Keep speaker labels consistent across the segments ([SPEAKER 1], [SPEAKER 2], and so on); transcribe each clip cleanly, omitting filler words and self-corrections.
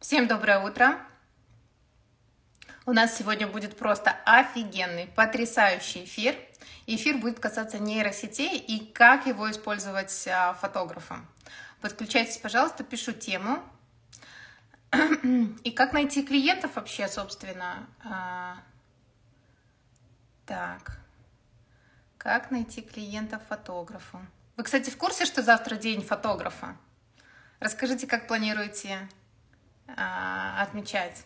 [SPEAKER 1] Всем доброе утро! У нас сегодня будет просто офигенный, потрясающий эфир. Эфир будет касаться нейросетей и как его использовать фотографом. Подключайтесь, пожалуйста, пишу тему. И как найти клиентов вообще, собственно. Так, как найти клиентов фотографу? Вы, кстати, в курсе, что завтра день фотографа? Расскажите, как планируете отмечать?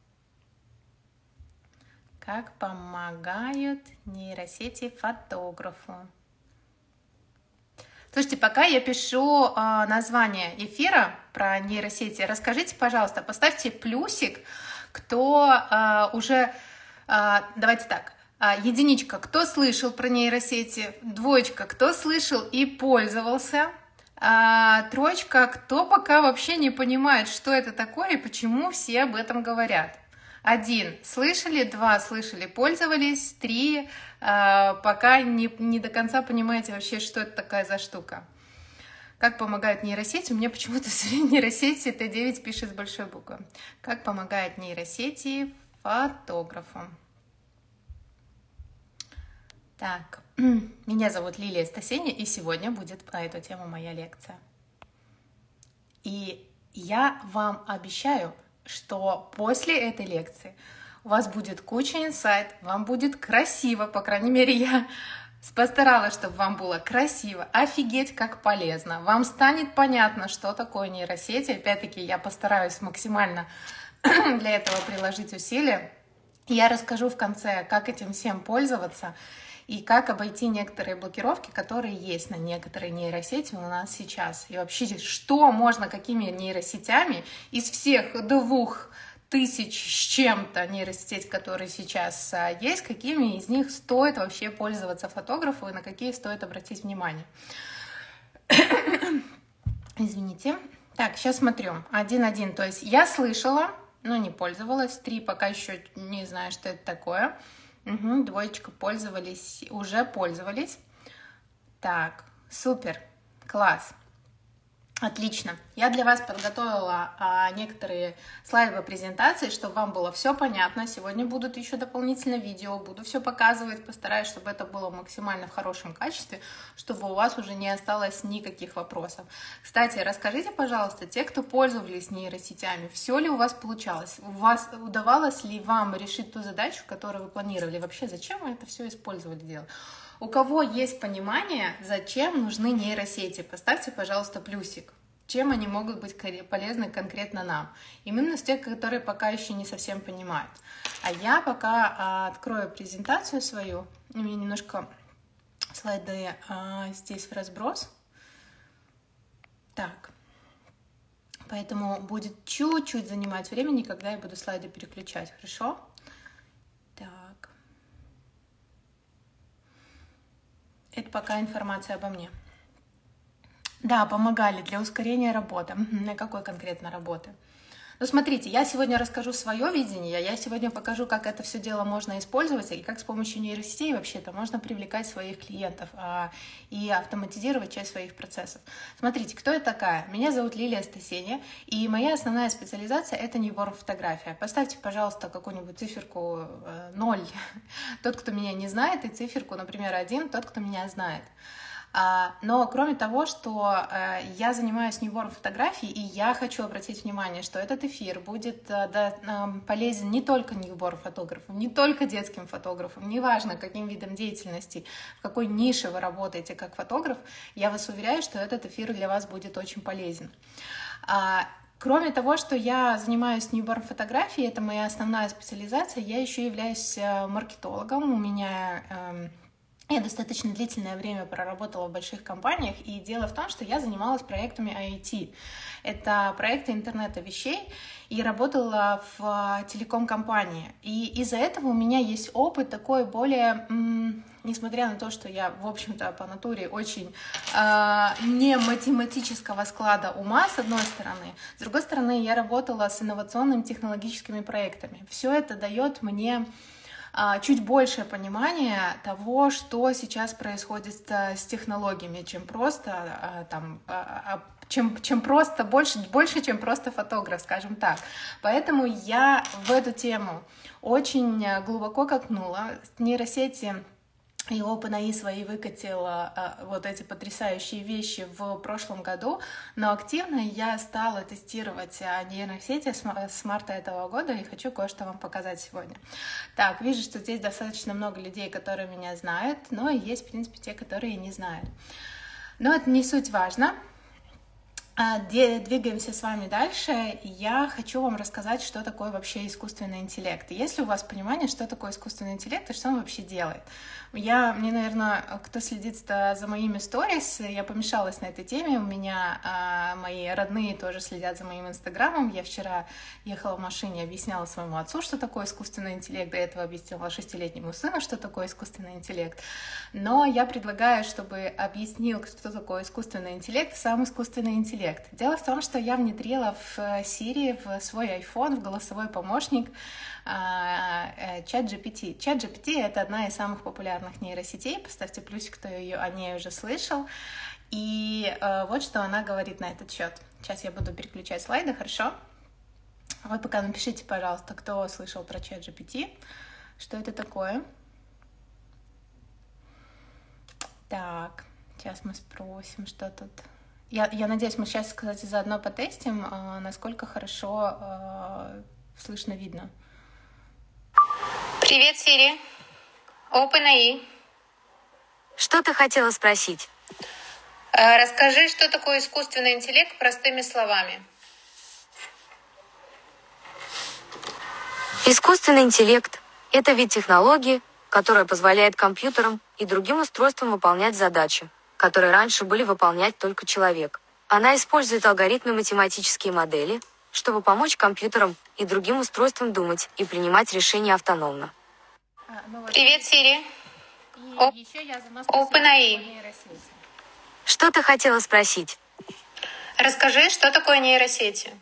[SPEAKER 1] Как помогают нейросети фотографу? Слушайте, пока я пишу название эфира про нейросети, расскажите, пожалуйста, поставьте плюсик, кто уже... Давайте так. Единичка, кто слышал про нейросети, двоечка, кто слышал и пользовался, троечка, кто пока вообще не понимает, что это такое и почему все об этом говорят. 1 слышали, 2 слышали, пользовались, 3 пока не до конца понимаете вообще, что это такая за штука. Как помогает нейросети? У меня почему-то нейросети Т9 пишет с большой буквы. Как помогает нейросети фотографу? Так, меня зовут Лилия Стасеня, и сегодня будет по эту тему моя лекция. И я вам обещаю, что после этой лекции у вас будет куча инсайт, вам будет красиво, по крайней мере, я постаралась, чтобы вам было красиво, офигеть, как полезно. Вам станет понятно, что такое нейросети. Опять-таки, я постараюсь максимально для этого приложить усилия. Я расскажу в конце, как этим всем пользоваться и как обойти некоторые блокировки, которые есть на некоторые нейросети у нас сейчас. И вообще, что можно, какими нейросетями из всех 2000 с чем-то нейросетей, которые сейчас есть, какими из них стоит вообще пользоваться фотографу и на какие стоит обратить внимание. Извините. Так, сейчас смотрю. 1.1, то есть я слышала, но не пользовалась. 3 пока еще не знаю, что это такое. Угу, двоечка пользовались, уже пользовались. Так, супер, класс. Отлично. Я для вас подготовила некоторые слайды по презентации, чтобы вам было все понятно. Сегодня будут еще дополнительно видео, буду все показывать, постараюсь, чтобы это было максимально в хорошем качестве, чтобы у вас уже не осталось никаких вопросов. Кстати, расскажите, пожалуйста, те, кто пользовались нейросетями, все ли у вас получалось? Удавалось ли вам решить ту задачу, которую вы планировали? Вообще, зачем вы это все использовали, дело? У кого есть понимание, зачем нужны нейросети, поставьте, пожалуйста, плюсик. Чем они могут быть полезны конкретно нам. Именно с тех, которые пока еще не совсем понимают. А я пока открою презентацию свою. У меня немножко слайды здесь в разброс. Так. Поэтому будет чуть-чуть занимать времени, когда я буду слайды переключать. Хорошо? Так. Это пока информация обо мне. Да, помогали для ускорения работы. На какой конкретно работы? Ну, смотрите, я сегодня расскажу свое видение, я сегодня покажу, как это все дело можно использовать и как с помощью нейросетей вообще-то можно привлекать своих клиентов и автоматизировать часть своих процессов. Смотрите, кто я такая? Меня зовут Лилия Стасеня, и моя основная специализация — это ньюборн-фотография. Поставьте, пожалуйста, какую-нибудь циферку 0, тот, кто меня не знает, и циферку, например, 1, тот, кто меня знает. Но кроме того, что я занимаюсь ньюборн-фотографией, и я хочу обратить внимание, что этот эфир будет полезен не только ньюборн-фотографам, не только детским фотографам, неважно, каким видом деятельности, в какой нише вы работаете как фотограф, я вас уверяю, что этот эфир для вас будет очень полезен. Кроме того, что я занимаюсь ньюборн-фотографией, это моя основная специализация, я еще являюсь маркетологом, у меня... Я достаточно длительное время проработала в больших компаниях, и дело в том, что я занималась проектами IoT. Это проекты интернета вещей, и работала в телеком-компании. И из-за этого у меня есть опыт такой более, несмотря на то, что я, в общем-то, по натуре очень не математического склада ума, с одной стороны. С другой стороны, я работала с инновационными технологическими проектами. Все это дает мне чуть большее понимание того, что сейчас происходит с технологиями, чем просто чем просто больше, чем просто фотограф, скажем так. Поэтому я в эту тему очень глубоко копнула. Нейросети и OpenAI свои выкатила вот эти потрясающие вещи в прошлом году, но активно я стала тестировать нейросети с марта этого года и хочу кое-что вам показать сегодня. Так, вижу, что здесь достаточно много людей, которые меня знают, но есть, в принципе, те, которые не знают. Но это не суть важно. Двигаемся с вами дальше. Я хочу вам рассказать, что такое вообще искусственный интеллект. Есть ли у вас понимание, что такое искусственный интеллект и что он вообще делает? Мне, наверное, кто следит за моими сторис, я помешалась на этой теме. У меня мои родные тоже следят за моим инстаграмом. Я вчера ехала в машине, объясняла своему отцу, что такое искусственный интеллект. До этого объяснила 6-летнему сыну, что такое искусственный интеллект. Но я предлагаю, чтобы объяснил, что такое искусственный интеллект, сам искусственный интеллект. Дело в том, что я внедрила в Siri, в свой iPhone, в голосовой помощник ChatGPT. ChatGPT — это одна из самых популярных нейросетей. Поставьте плюсик, кто о ней уже слышал. И вот что она говорит на этот счет. Сейчас я буду переключать слайды, хорошо? Вы пока напишите, пожалуйста, кто слышал про ChatGPT, что это такое. Так, сейчас мы спросим, что тут... Я надеюсь, мы сейчас, кстати, заодно потестим, насколько хорошо слышно, видно. Привет, Siri. OpenAI.
[SPEAKER 2] Что ты хотела спросить?
[SPEAKER 1] Расскажи, что такое искусственный интеллект простыми словами.
[SPEAKER 2] Искусственный интеллект – это вид технологии, которая позволяет компьютерам и другим устройствам выполнять задачи, которые раньше были выполнять только человек. Она использует алгоритмы, математические модели, чтобы помочь компьютерам и другим устройствам думать и принимать решения автономно.
[SPEAKER 1] Привет, Siri. OpenAI.
[SPEAKER 2] Что ты хотела спросить?
[SPEAKER 1] Расскажи, что такое нейросети.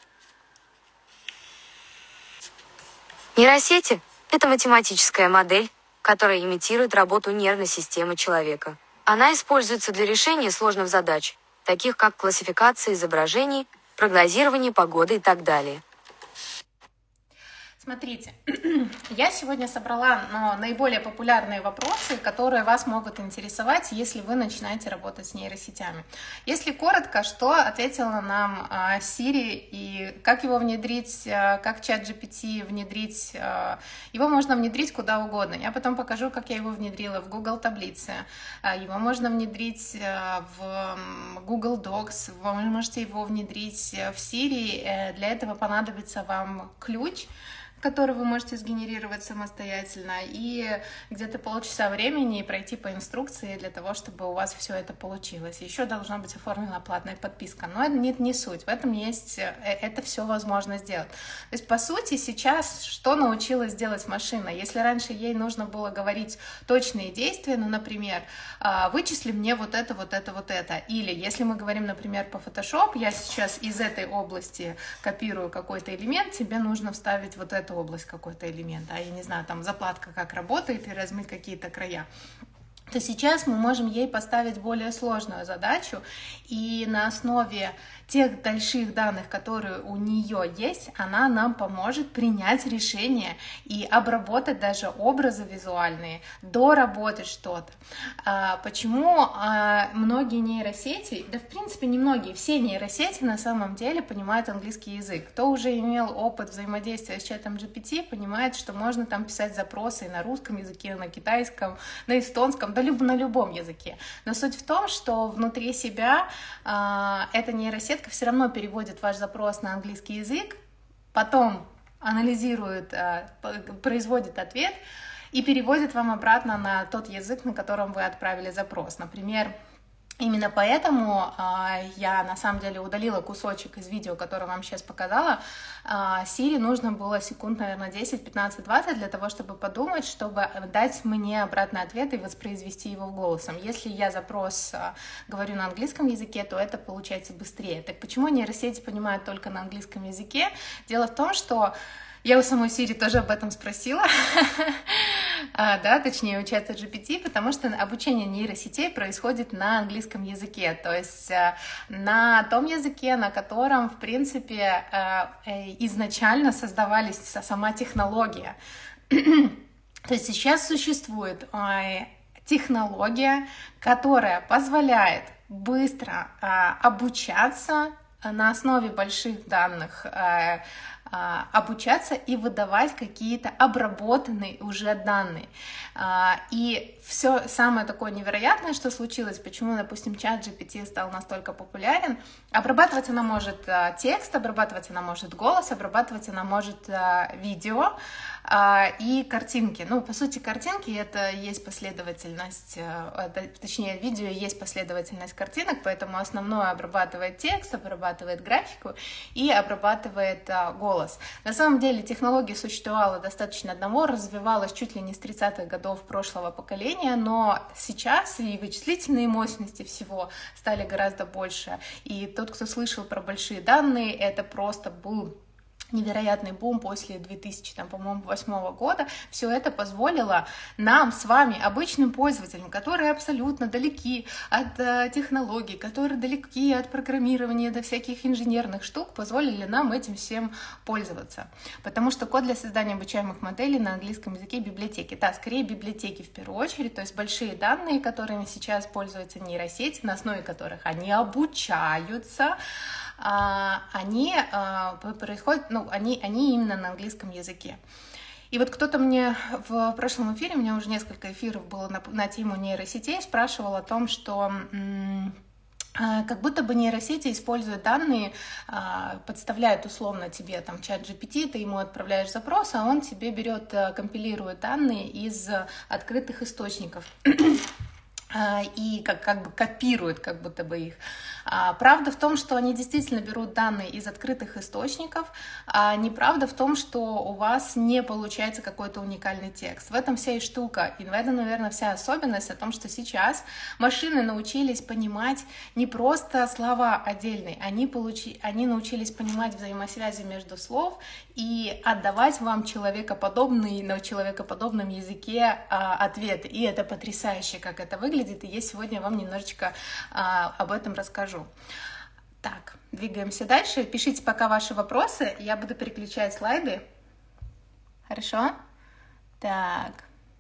[SPEAKER 2] Нейросети – это математическая модель, которая имитирует работу нервной системы человека. Она используется для решения сложных задач, таких как классификация изображений, прогнозирование погоды и так далее.
[SPEAKER 1] Смотрите, я сегодня собрала наиболее популярные вопросы, которые вас могут интересовать, если вы начинаете работать с нейросетями. Если коротко, что ответила нам Siri и как его внедрить, как ChatGPT внедрить, его можно внедрить куда угодно. Я потом покажу, как я его внедрила в Google таблицы, его можно внедрить в Google Docs, вы можете его внедрить в Siri, для этого понадобится вам ключ, который вы можете сгенерировать самостоятельно, и где-то полчаса времени и пройти по инструкции для того, чтобы у вас все это получилось. Еще должна быть оформлена платная подписка, но это не суть, в этом есть, это все возможно сделать. То есть, по сути, сейчас что научилась делать машина? Если раньше ей нужно было говорить точные действия, например, вычисли мне вот это, или если мы говорим, например, по Photoshop, я сейчас из этой области копирую какой-то элемент, тебе нужно вставить вот эту область какой-то элемент, я не знаю, там заплатка как работает и размыть какие-то края, то сейчас мы можем ей поставить более сложную задачу, и на основе тех больших данных, которые у нее есть, она нам поможет принять решение и обработать даже образы визуальные, доработать что-то. Почему многие нейросети, да в принципе не многие, все нейросети на самом деле понимают английский язык. Кто уже имел опыт взаимодействия с чатом GPT, понимает, что можно там писать запросы на русском языке, на китайском, на эстонском, да на любом языке. Но суть в том, что внутри себя эта нейросетка все равно переводит ваш запрос на английский язык, потом анализирует, производит ответ и переводит вам обратно на тот язык, на котором вы отправили запрос. Например, именно поэтому я на самом деле удалила кусочек из видео, которое вам сейчас показала. Siri нужно было секунд, наверное, 10, 15, 20 для того, чтобы подумать, чтобы дать мне обратный ответ и воспроизвести его голосом. Если я запрос говорю на английском языке, то это получается быстрее. Так почему нейросети понимают только на английском языке? Дело в том, что Я у самой Сири тоже об этом спросила, да, точнее у чата GPT, потому что обучение нейросетей происходит на английском языке, то есть на том языке, на котором, в принципе, изначально создавались сама технология. То есть сейчас существует технология, которая позволяет быстро обучаться на основе больших данных, обучаться и выдавать какие-то обработанные уже данные. И все самое такое невероятное, что случилось, почему, допустим, чат GPT стал настолько популярен, обрабатывать она может текст, обрабатывать она может голос, обрабатывать она может видео и картинки. Ну, по сути, картинки — это есть последовательность, точнее, видео есть последовательность картинок, поэтому основное обрабатывает текст, обрабатывает графику и обрабатывает голос. На самом деле технология существовала достаточно давно, развивалась чуть ли не с 30-х годов прошлого поколения, но сейчас и вычислительные мощности всего стали гораздо больше. И тот, кто слышал про большие данные, это просто был невероятный бум после 2008 года. Все это позволило нам с вами, обычным пользователям, которые абсолютно далеки от технологий, которые далеки от программирования до всяких инженерных штук, позволили нам этим всем пользоваться. Потому что код для создания обучаемых моделей на английском языке — библиотеки. Да, скорее библиотеки в первую очередь, то есть большие данные, которыми сейчас пользуются нейросети, на основе которых они обучаются, они происходят, ну, они именно на английском языке. И вот кто-то мне в прошлом эфире, у меня уже несколько эфиров было на тему нейросетей, спрашивал о том, что как будто бы нейросети используют данные, подставляют условно тебе там чат GPT, ты ему отправляешь запрос, а он тебе берет, компилирует данные из открытых источников и как бы копирует как будто бы их. Правда в том, что они действительно берут данные из открытых источников, а неправда в том, что у вас не получается какой-то уникальный текст. В этом вся и штука, и в этом, наверное, вся особенность о том, что сейчас машины научились понимать не просто слова отдельные, они научились понимать взаимосвязи между слов и отдавать вам человекоподобный, на человекоподобном языке ответы. И это потрясающе, как это выглядит, и я сегодня вам немножечко об этом расскажу. Так, двигаемся дальше. Пишите пока ваши вопросы, я буду переключать слайды. Хорошо? Так.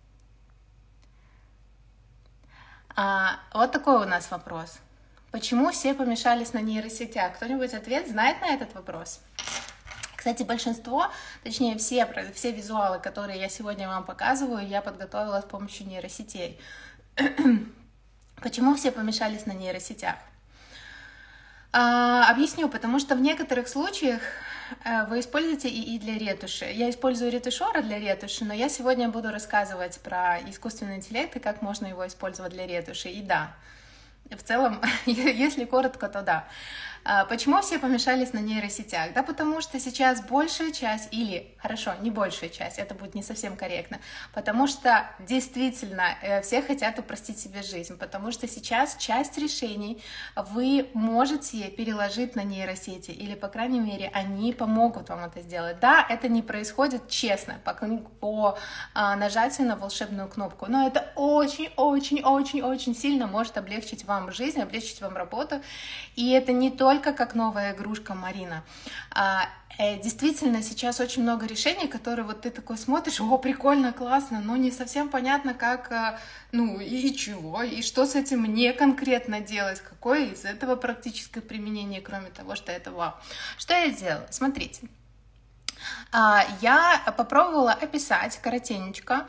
[SPEAKER 1] Вот такой у нас вопрос. Почему все помешались на нейросетях? Кто-нибудь ответ знает на этот вопрос? Кстати, большинство, точнее все визуалы, которые я сегодня вам показываю, я подготовила с помощью нейросетей. Почему все помешались на нейросетях? Объясню, потому что в некоторых случаях вы используете ИИ для ретуши. Я использую ретушера для ретуши, но я сегодня буду рассказывать про искусственный интеллект и как можно его использовать для ретуши. И да, в целом, если коротко, то да. Почему все помешались на нейросетях? Да потому что сейчас большая часть, или, хорошо, не большая часть, это будет не совсем корректно, потому что действительно все хотят упростить себе жизнь, потому что сейчас часть решений вы можете переложить на нейросети, или, по крайней мере, они помогут вам это сделать. Да, это не происходит честно, по нажатию на волшебную кнопку, но это очень-очень-очень-очень сильно может облегчить вам жизнь, облегчить вам работу, и это не только как новая игрушка Марина. Действительно, сейчас очень много решений, которые вот ты такой смотришь, о, прикольно, классно, но не совсем понятно, как, ну и чего, и что с этим мне конкретно делать, какое из этого практическое применение, кроме того, что это вау. Что я сделала? Смотрите. Я попробовала описать коротенечко,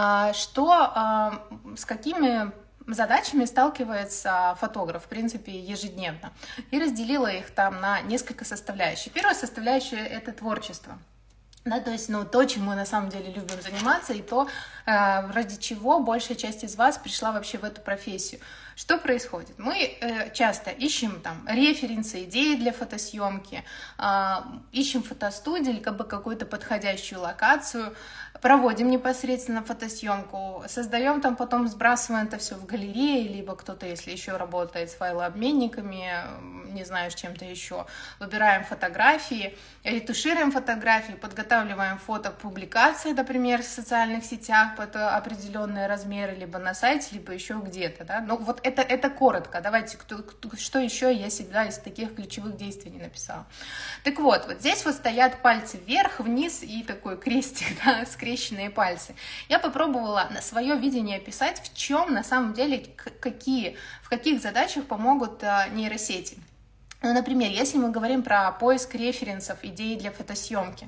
[SPEAKER 1] с какими задачами сталкивается фотограф, в принципе, ежедневно, и разделила их там на несколько составляющих. Первая составляющая — это творчество. Да, то есть, то, чем мы на самом деле любим заниматься, и то, ради чего большая часть из вас пришла вообще в эту профессию. Что происходит? Мы часто ищем там референсы, идеи для фотосъемки, ищем фотостудию, либо какую-то подходящую локацию, проводим непосредственно фотосъемку, создаем там, потом сбрасываем это все в галереи, либо кто-то, если еще работает с файлообменниками, не знаю, с чем-то еще. Выбираем фотографии, ретушируем фотографии, подготавливаем фото к публикации, например, в социальных сетях под определенные размеры, либо на сайте, либо еще где-то, да. Ну, вот это коротко. Давайте, что еще я всегда из таких ключевых действий не написала. Так вот, вот здесь вот стоят пальцы вверх, вниз и такой крестик, да, скрещенные пальцы. Я попробовала на свое видение описать, в чем на самом деле, в каких задачах помогут нейросети. Ну, например, если мы говорим про поиск референсов, идей для фотосъемки,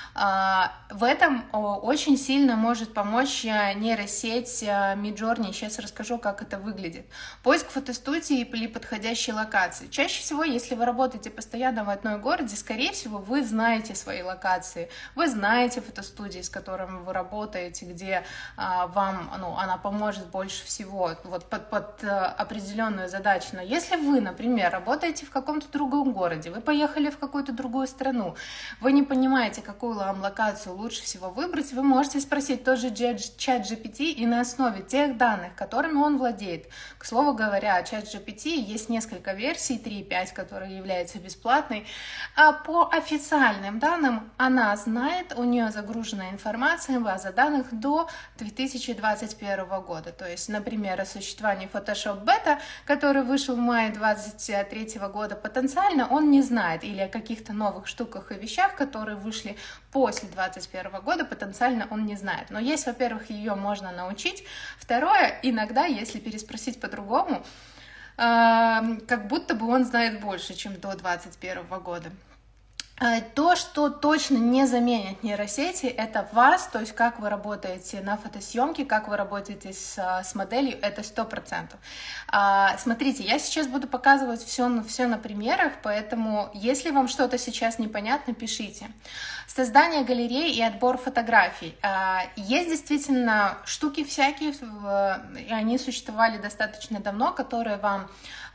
[SPEAKER 1] в этом очень сильно может помочь нейросеть Midjourney. Сейчас расскажу, как это выглядит. Поиск фотостудии или подходящей локации. Чаще всего, если вы работаете постоянно в одном городе, скорее всего, вы знаете свои локации, вы знаете фотостудии, с которыми вы работаете, где вам, ну, она поможет больше всего вот под определенную задачу. Но если вы, например, работаете в каком-то другом городе, вы поехали в какую-то другую страну, вы не понимаете, какую вам локацию лучше всего выбрать, вы можете спросить тоже чат GPT, и на основе тех данных, которыми он владеет. К слову говоря, чат GPT есть несколько версий, 3.5, которая является бесплатной, а по официальным данным она знает, у нее загружена информация, база данных до 2021 года. То есть, например, о существовании Photoshop Beta, который вышел в мае 2023 года, потенциально он не знает, или о каких-то новых штуках и вещах, которые вышли после 2021 года, потенциально он не знает. Но есть, во-первых, ее можно научить. Второе, иногда, если переспросить по-другому, как будто бы он знает больше, чем до 2021 года. То, что точно не заменит нейросети, это вас, то есть как вы работаете на фотосъемке, как вы работаете с моделью, это 100%. Смотрите, я сейчас буду показывать все на примерах, поэтому если вам что-то сейчас непонятно, пишите. Создание галерей и отбор фотографий. Есть действительно штуки всякие, и они существовали достаточно давно, которые вам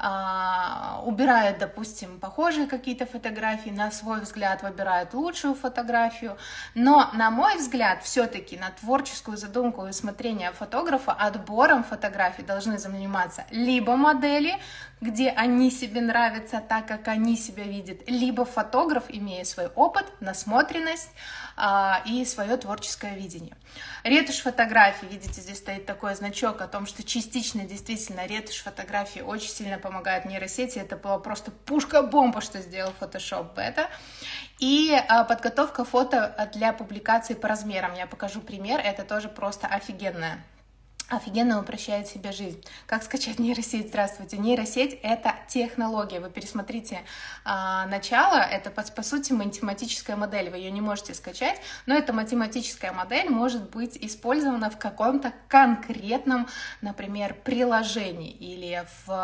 [SPEAKER 1] убирают, допустим, похожие какие-то фотографии, на свой взгляд выбирают лучшую фотографию, но, на мой взгляд, все-таки на творческую задумку и усмотрение фотографа отбором фотографий должны заниматься либо модели, где они себе нравятся так, как они себя видят, либо фотограф, имея свой опыт, насмотренность и свое творческое видение. Ретушь фотографий, видите, здесь стоит такой значок о том, что частично действительно ретушь фотографий очень сильно помогает нейросети. Это была просто пушка-бомба, что сделал Photoshop Beta. И подготовка фото для публикации по размерам. Я покажу пример, это тоже просто офигенно упрощает себе жизнь. Как скачать нейросеть? Здравствуйте. Нейросеть — это технология. Вы пересмотрите начало. Это, по сути, математическая модель. Вы ее не можете скачать, но эта математическая модель может быть использована в каком-то конкретном, например, приложении или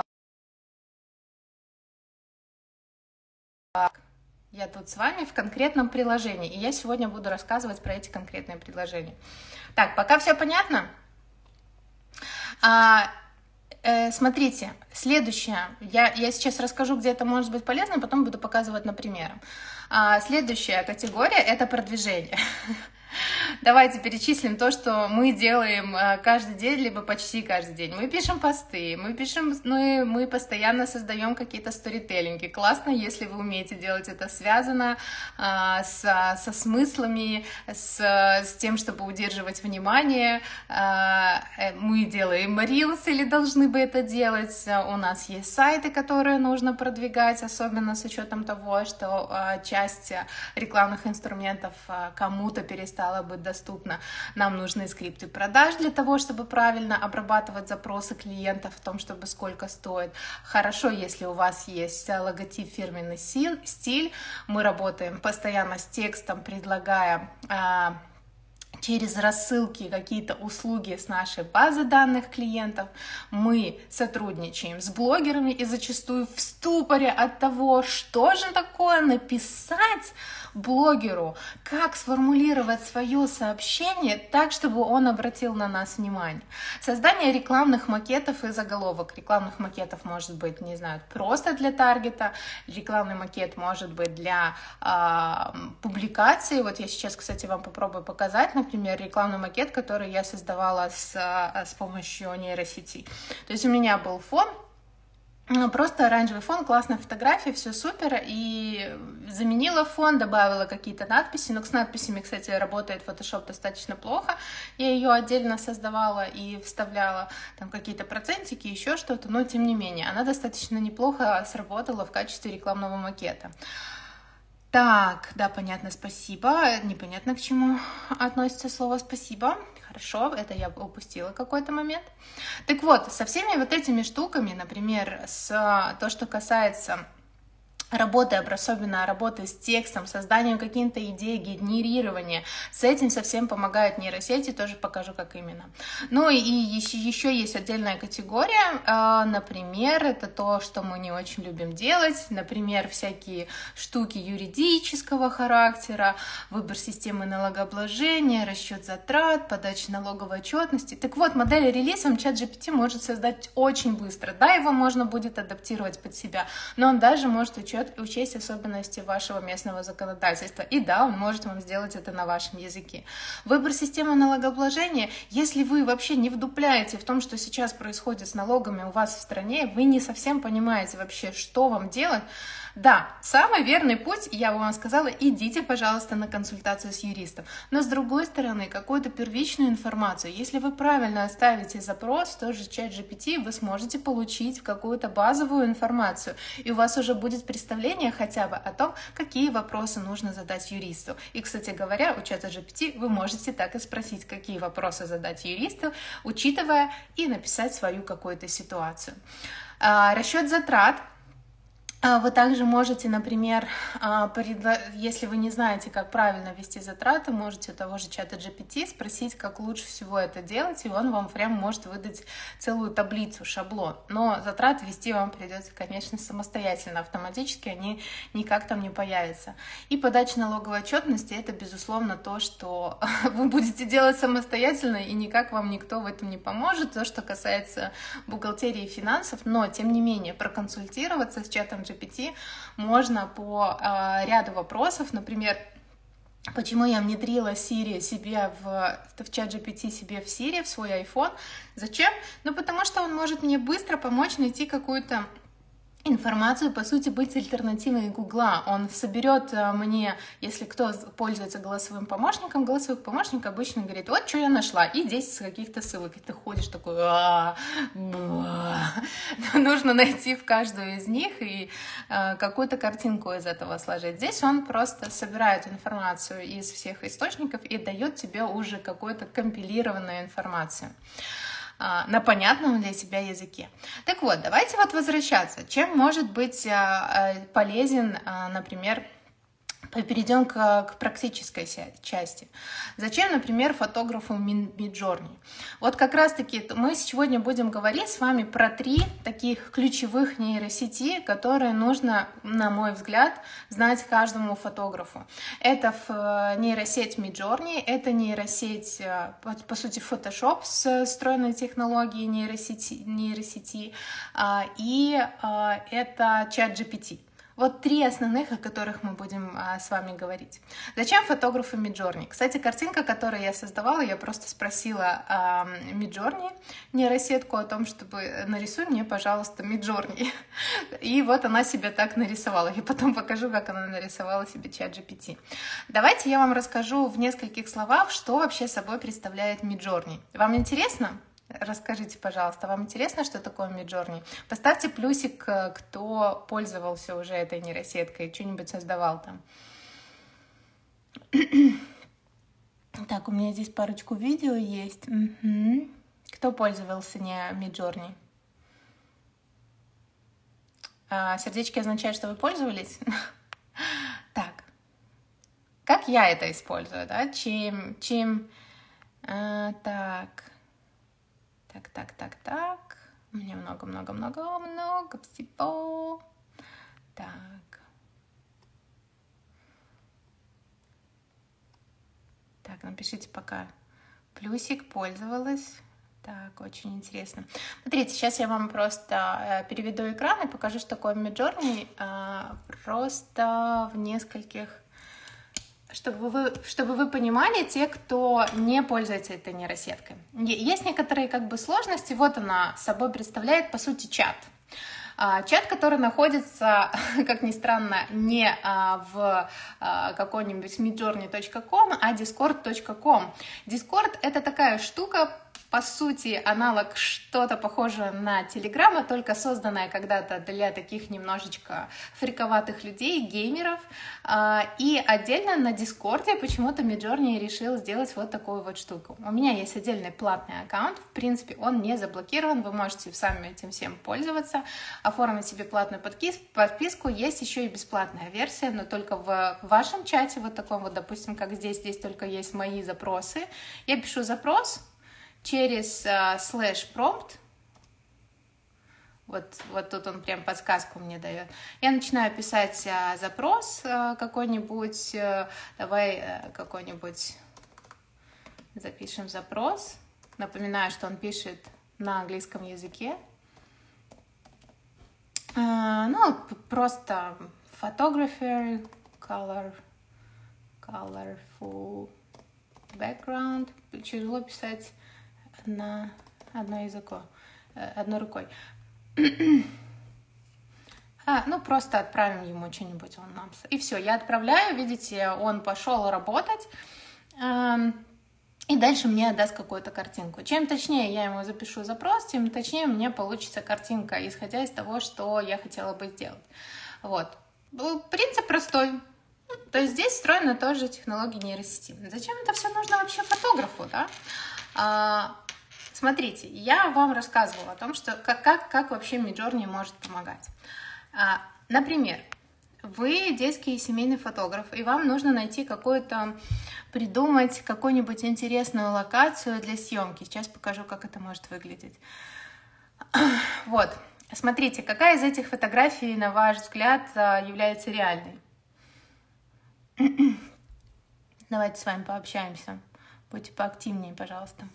[SPEAKER 1] Я тут с вами в конкретном приложении, и я сегодня буду рассказывать про эти конкретные приложения. Так, пока все понятно? Смотрите, следующее, я сейчас расскажу, где это может быть полезно, потом буду показывать на примерах. Следующая категория — это продвижение. Давайте перечислим то, что мы делаем каждый день, либо почти каждый день. Мы пишем посты, мы постоянно создаем какие-то сторителлинги. Классно, если вы умеете делать это связано со смыслами, с тем, чтобы удерживать внимание. Мы делаем рилс или должны бы это делать. У нас есть сайты, которые нужно продвигать, особенно с учетом того, что часть рекламных инструментов кому-то перестала быть доступна. Нам нужны скрипты продаж для того, чтобы правильно обрабатывать запросы клиентов о том, чтобы сколько стоит. Хорошо, если у вас есть логотип, фирменный стиль. Мы работаем постоянно с текстом, предлагая через рассылки какие-то услуги с нашей базы данных клиентов. Мы сотрудничаем с блогерами и зачастую в ступоре от того, что же такое написать блогеру, как сформулировать свое сообщение так, чтобы он обратил на нас внимание. Создание рекламных макетов и заголовок. Рекламных макетов может быть, не знаю, просто для таргета, рекламный макет может быть для публикации. Вот я сейчас, кстати, вам попробую показать, например, рекламный макет, который я создавала с помощью нейросети. То есть у меня был фон, Просто оранжевый фон, классная фотография, все супер. И заменила фон, добавила какие-то надписи. Но с надписями, кстати, работает Photoshop достаточно плохо. Я ее отдельно создавала и вставляла там какие-то процентики, еще что-то. Но тем не менее, она достаточно неплохо сработала в качестве рекламного макета. Так, да, понятно, спасибо. Непонятно, к чему относится слово «спасибо». Хорошо, это я упустила какой-то момент. Так вот, со всеми вот этими штуками, например, то, что касается работы, особенно работы с текстом, созданием каких-то идей, генерирования, с этим совсем помогают нейросети, тоже покажу, как именно. Ну и еще есть отдельная категория, например, это то, что мы не очень любим делать, например, всякие штуки юридического характера, выбор системы налогообложения, расчет затрат, подача налоговой отчетности. Так вот, модель релиз ChatGPT может создать очень быстро. Да, его можно будет адаптировать под себя, но он даже может учесть особенности вашего местного законодательства. И да, он может вам сделать это на вашем языке. Выбор системы налогообложения, если вы вообще не вдупляете в том, что сейчас происходит с налогами у вас в стране, вы не совсем понимаете вообще, что вам делать. Да, самый верный путь, я бы вам сказала, идите, пожалуйста, на консультацию с юристом. Но с другой стороны, какую-то первичную информацию, если вы правильно оставите запрос в тот же ChatGPT, вы сможете получить какую-то базовую информацию, и у вас уже будет представление хотя бы о том, какие вопросы нужно задать юристу. И, кстати говоря, у ChatGPT вы можете так и спросить, какие вопросы задать юристу, учитывая и написать свою какую-то ситуацию. Расчет затрат. Вы также можете, например, если вы не знаете, как правильно вести затраты, можете у того же чата GPT спросить, как лучше всего это делать, и он вам прям может выдать целую таблицу, шаблон. Но затраты вести вам придется, конечно, самостоятельно, автоматически они никак там не появятся. И подача налоговой отчетности — это, безусловно, то, что вы будете делать самостоятельно, и никак вам никто в этом не поможет. То, что касается бухгалтерии и финансов, но, тем не менее, проконсультироваться с чатом GPT можно по ряду вопросов, например, почему я внедрила Siri себе в ChatGPT себе в Siri, в свой iPhone. Зачем? Ну, потому что он может мне быстро помочь найти какую-то информацию, по сути, быть альтернативой Гугла. Он соберет мне, если кто пользуется голосовым помощником, голосовой помощник обычно говорит: вот что я нашла, и 10 каких-то ссылок, и ты ходишь такой, нужно найти в каждую из них и какую-то картинку из этого сложить. Здесь он просто собирает информацию из всех источников и дает тебе уже какую-то компилированную информацию на понятном для себя языке. Так вот, давайте вот возвращаться. Чем может быть полезен, например, перейдем к практической части. Зачем, например, фотографу Midjourney? Вот как раз-таки мы сегодня будем говорить с вами про 3 таких ключевых нейросети, которые нужно, на мой взгляд, знать каждому фотографу. Это нейросеть Midjourney, это нейросеть, по сути, Photoshop с встроенной технологией нейросети, и это ChatGPT. Вот 3 основных, о которых мы будем с вами говорить. Зачем фотографу Midjourney? Кстати, картинка, которую я создавала, я просто спросила Midjourney, нейросетку, о том, чтобы нарисуй мне, пожалуйста, Midjourney. И вот она себе так нарисовала. Я потом покажу, как она нарисовала себе ChatGPT. Давайте я вам расскажу в нескольких словах, что вообще собой представляет Midjourney. Вам интересно? Расскажите, пожалуйста, вам интересно, что такое Midjourney? Поставьте плюсик, кто пользовался уже этой нейросеткой, что-нибудь создавал там. Так, у меня здесь парочку видео есть. Угу. Кто пользовался не Midjourney? Сердечки означают, что вы пользовались? Так, как я это использую, да? Так. Так. У меня много всего. Так. Так, напишите пока. Плюсик, пользовалась. Так, очень интересно. Смотрите, сейчас я вам просто переведу экран и покажу, что такое Midjourney. Просто в нескольких... Чтобы вы понимали, те, кто не пользуется этой нейросеткой. Есть некоторые сложности. Вот она собой представляет, по сути, чат. Чат, который находится, как ни странно, не в какой-нибудь midjourney.com, а discord.com. Discord — это такая штука, по сути, аналог что-то похожее на Telegram, только созданное когда-то для таких немножечко фриковатых людей, геймеров. И отдельно на Дискорде почему-то Midjourney решил сделать вот такую вот штуку. У меня есть отдельный платный аккаунт, в принципе, он не заблокирован, вы можете сами этим всем пользоваться, оформить себе платную подписку. Есть еще и бесплатная версия, но только в вашем чате, вот таком вот, допустим, как здесь только есть мои запросы. Я пишу запрос через /prompt, вот тут он прям подсказку мне дает. Я начинаю писать запрос какой-нибудь, давай какой-нибудь запишем запрос. Напоминаю, что он пишет на английском языке. Ну, просто photographer, colorful background. Тяжело писать на одной рукой. Ну, просто отправим ему что-нибудь, он нам... И все, я отправляю, видите, он пошел работать, и дальше мне даст какую-то картинку. Чем точнее я ему запишу запрос, тем точнее мне получится картинка, исходя из того, что я хотела бы сделать. Вот. Принцип простой. То есть здесь встроена тоже технология нейросети. Зачем это все нужно вообще фотографу, да? Смотрите, я вам рассказывала о том, что как вообще Midjourney может помогать. Например, вы детский и семейный фотограф, и вам нужно придумать какую-нибудь интересную локацию для съемки. Сейчас покажу, как это может выглядеть. Вот, смотрите, какая из этих фотографий, на ваш взгляд, является реальной? Давайте с вами пообщаемся. Будьте поактивнее, пожалуйста.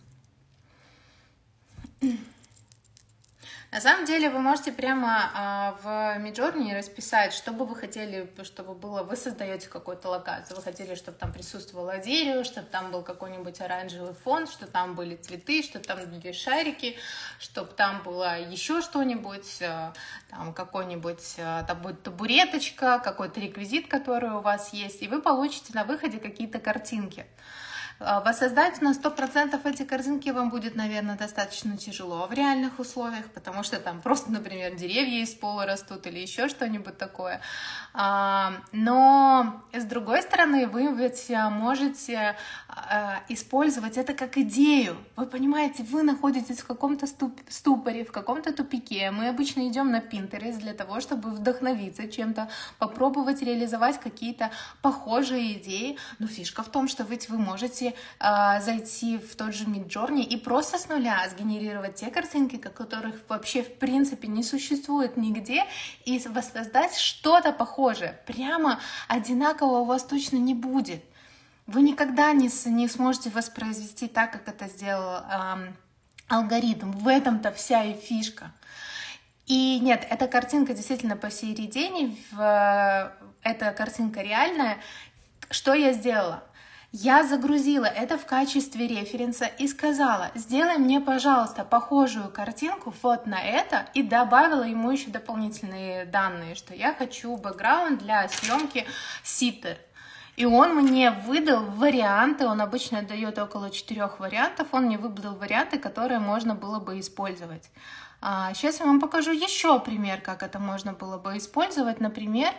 [SPEAKER 1] На самом деле вы можете прямо в Midjourney расписать, что бы вы хотели, чтобы было. Вы создаете какую-то локацию, вы хотели, чтобы там присутствовало дерево, чтобы там был какой-нибудь оранжевый фон, что там были цветы, что там были шарики, чтобы там было еще что-нибудь, там какой-нибудь, там будет табуреточка, какой-то реквизит, который у вас есть, и вы получите на выходе какие-то картинки. Воссоздать на 100% эти картинки вам будет, наверное, достаточно тяжело в реальных условиях, потому что там просто, например, деревья из пола растут или еще что-нибудь такое. Но, с другой стороны, вы ведь можете использовать это как идею. Вы понимаете, вы находитесь в каком-то ступоре, в каком-то тупике. Мы обычно идем на Pinterest для того, чтобы вдохновиться чем-то, попробовать реализовать какие-то похожие идеи. Но фишка в том, что ведь вы можете зайти в тот же Midjourney и просто с нуля сгенерировать те картинки, которых вообще в принципе не существует нигде, и воссоздать что-то похожее. Прямо одинаково у вас точно не будет. Вы никогда не сможете воспроизвести так, как это сделал алгоритм. В этом-то вся и фишка. И нет, эта картинка действительно по сей день, эта картинка реальная. Что я сделала? Я загрузила это в качестве референса и сказала: сделай мне, пожалуйста, похожую картинку вот на это, и добавила ему еще дополнительные данные, что я хочу бэкграунд для съемки ситтер. И он мне выдал варианты, он обычно дает около 4 вариантов, он мне выдал варианты, которые можно было бы использовать. Сейчас я вам покажу еще пример, как это можно было бы использовать. Например,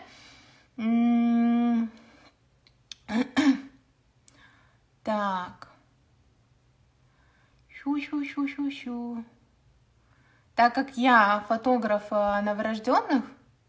[SPEAKER 1] так. Так как я фотограф новорожденных,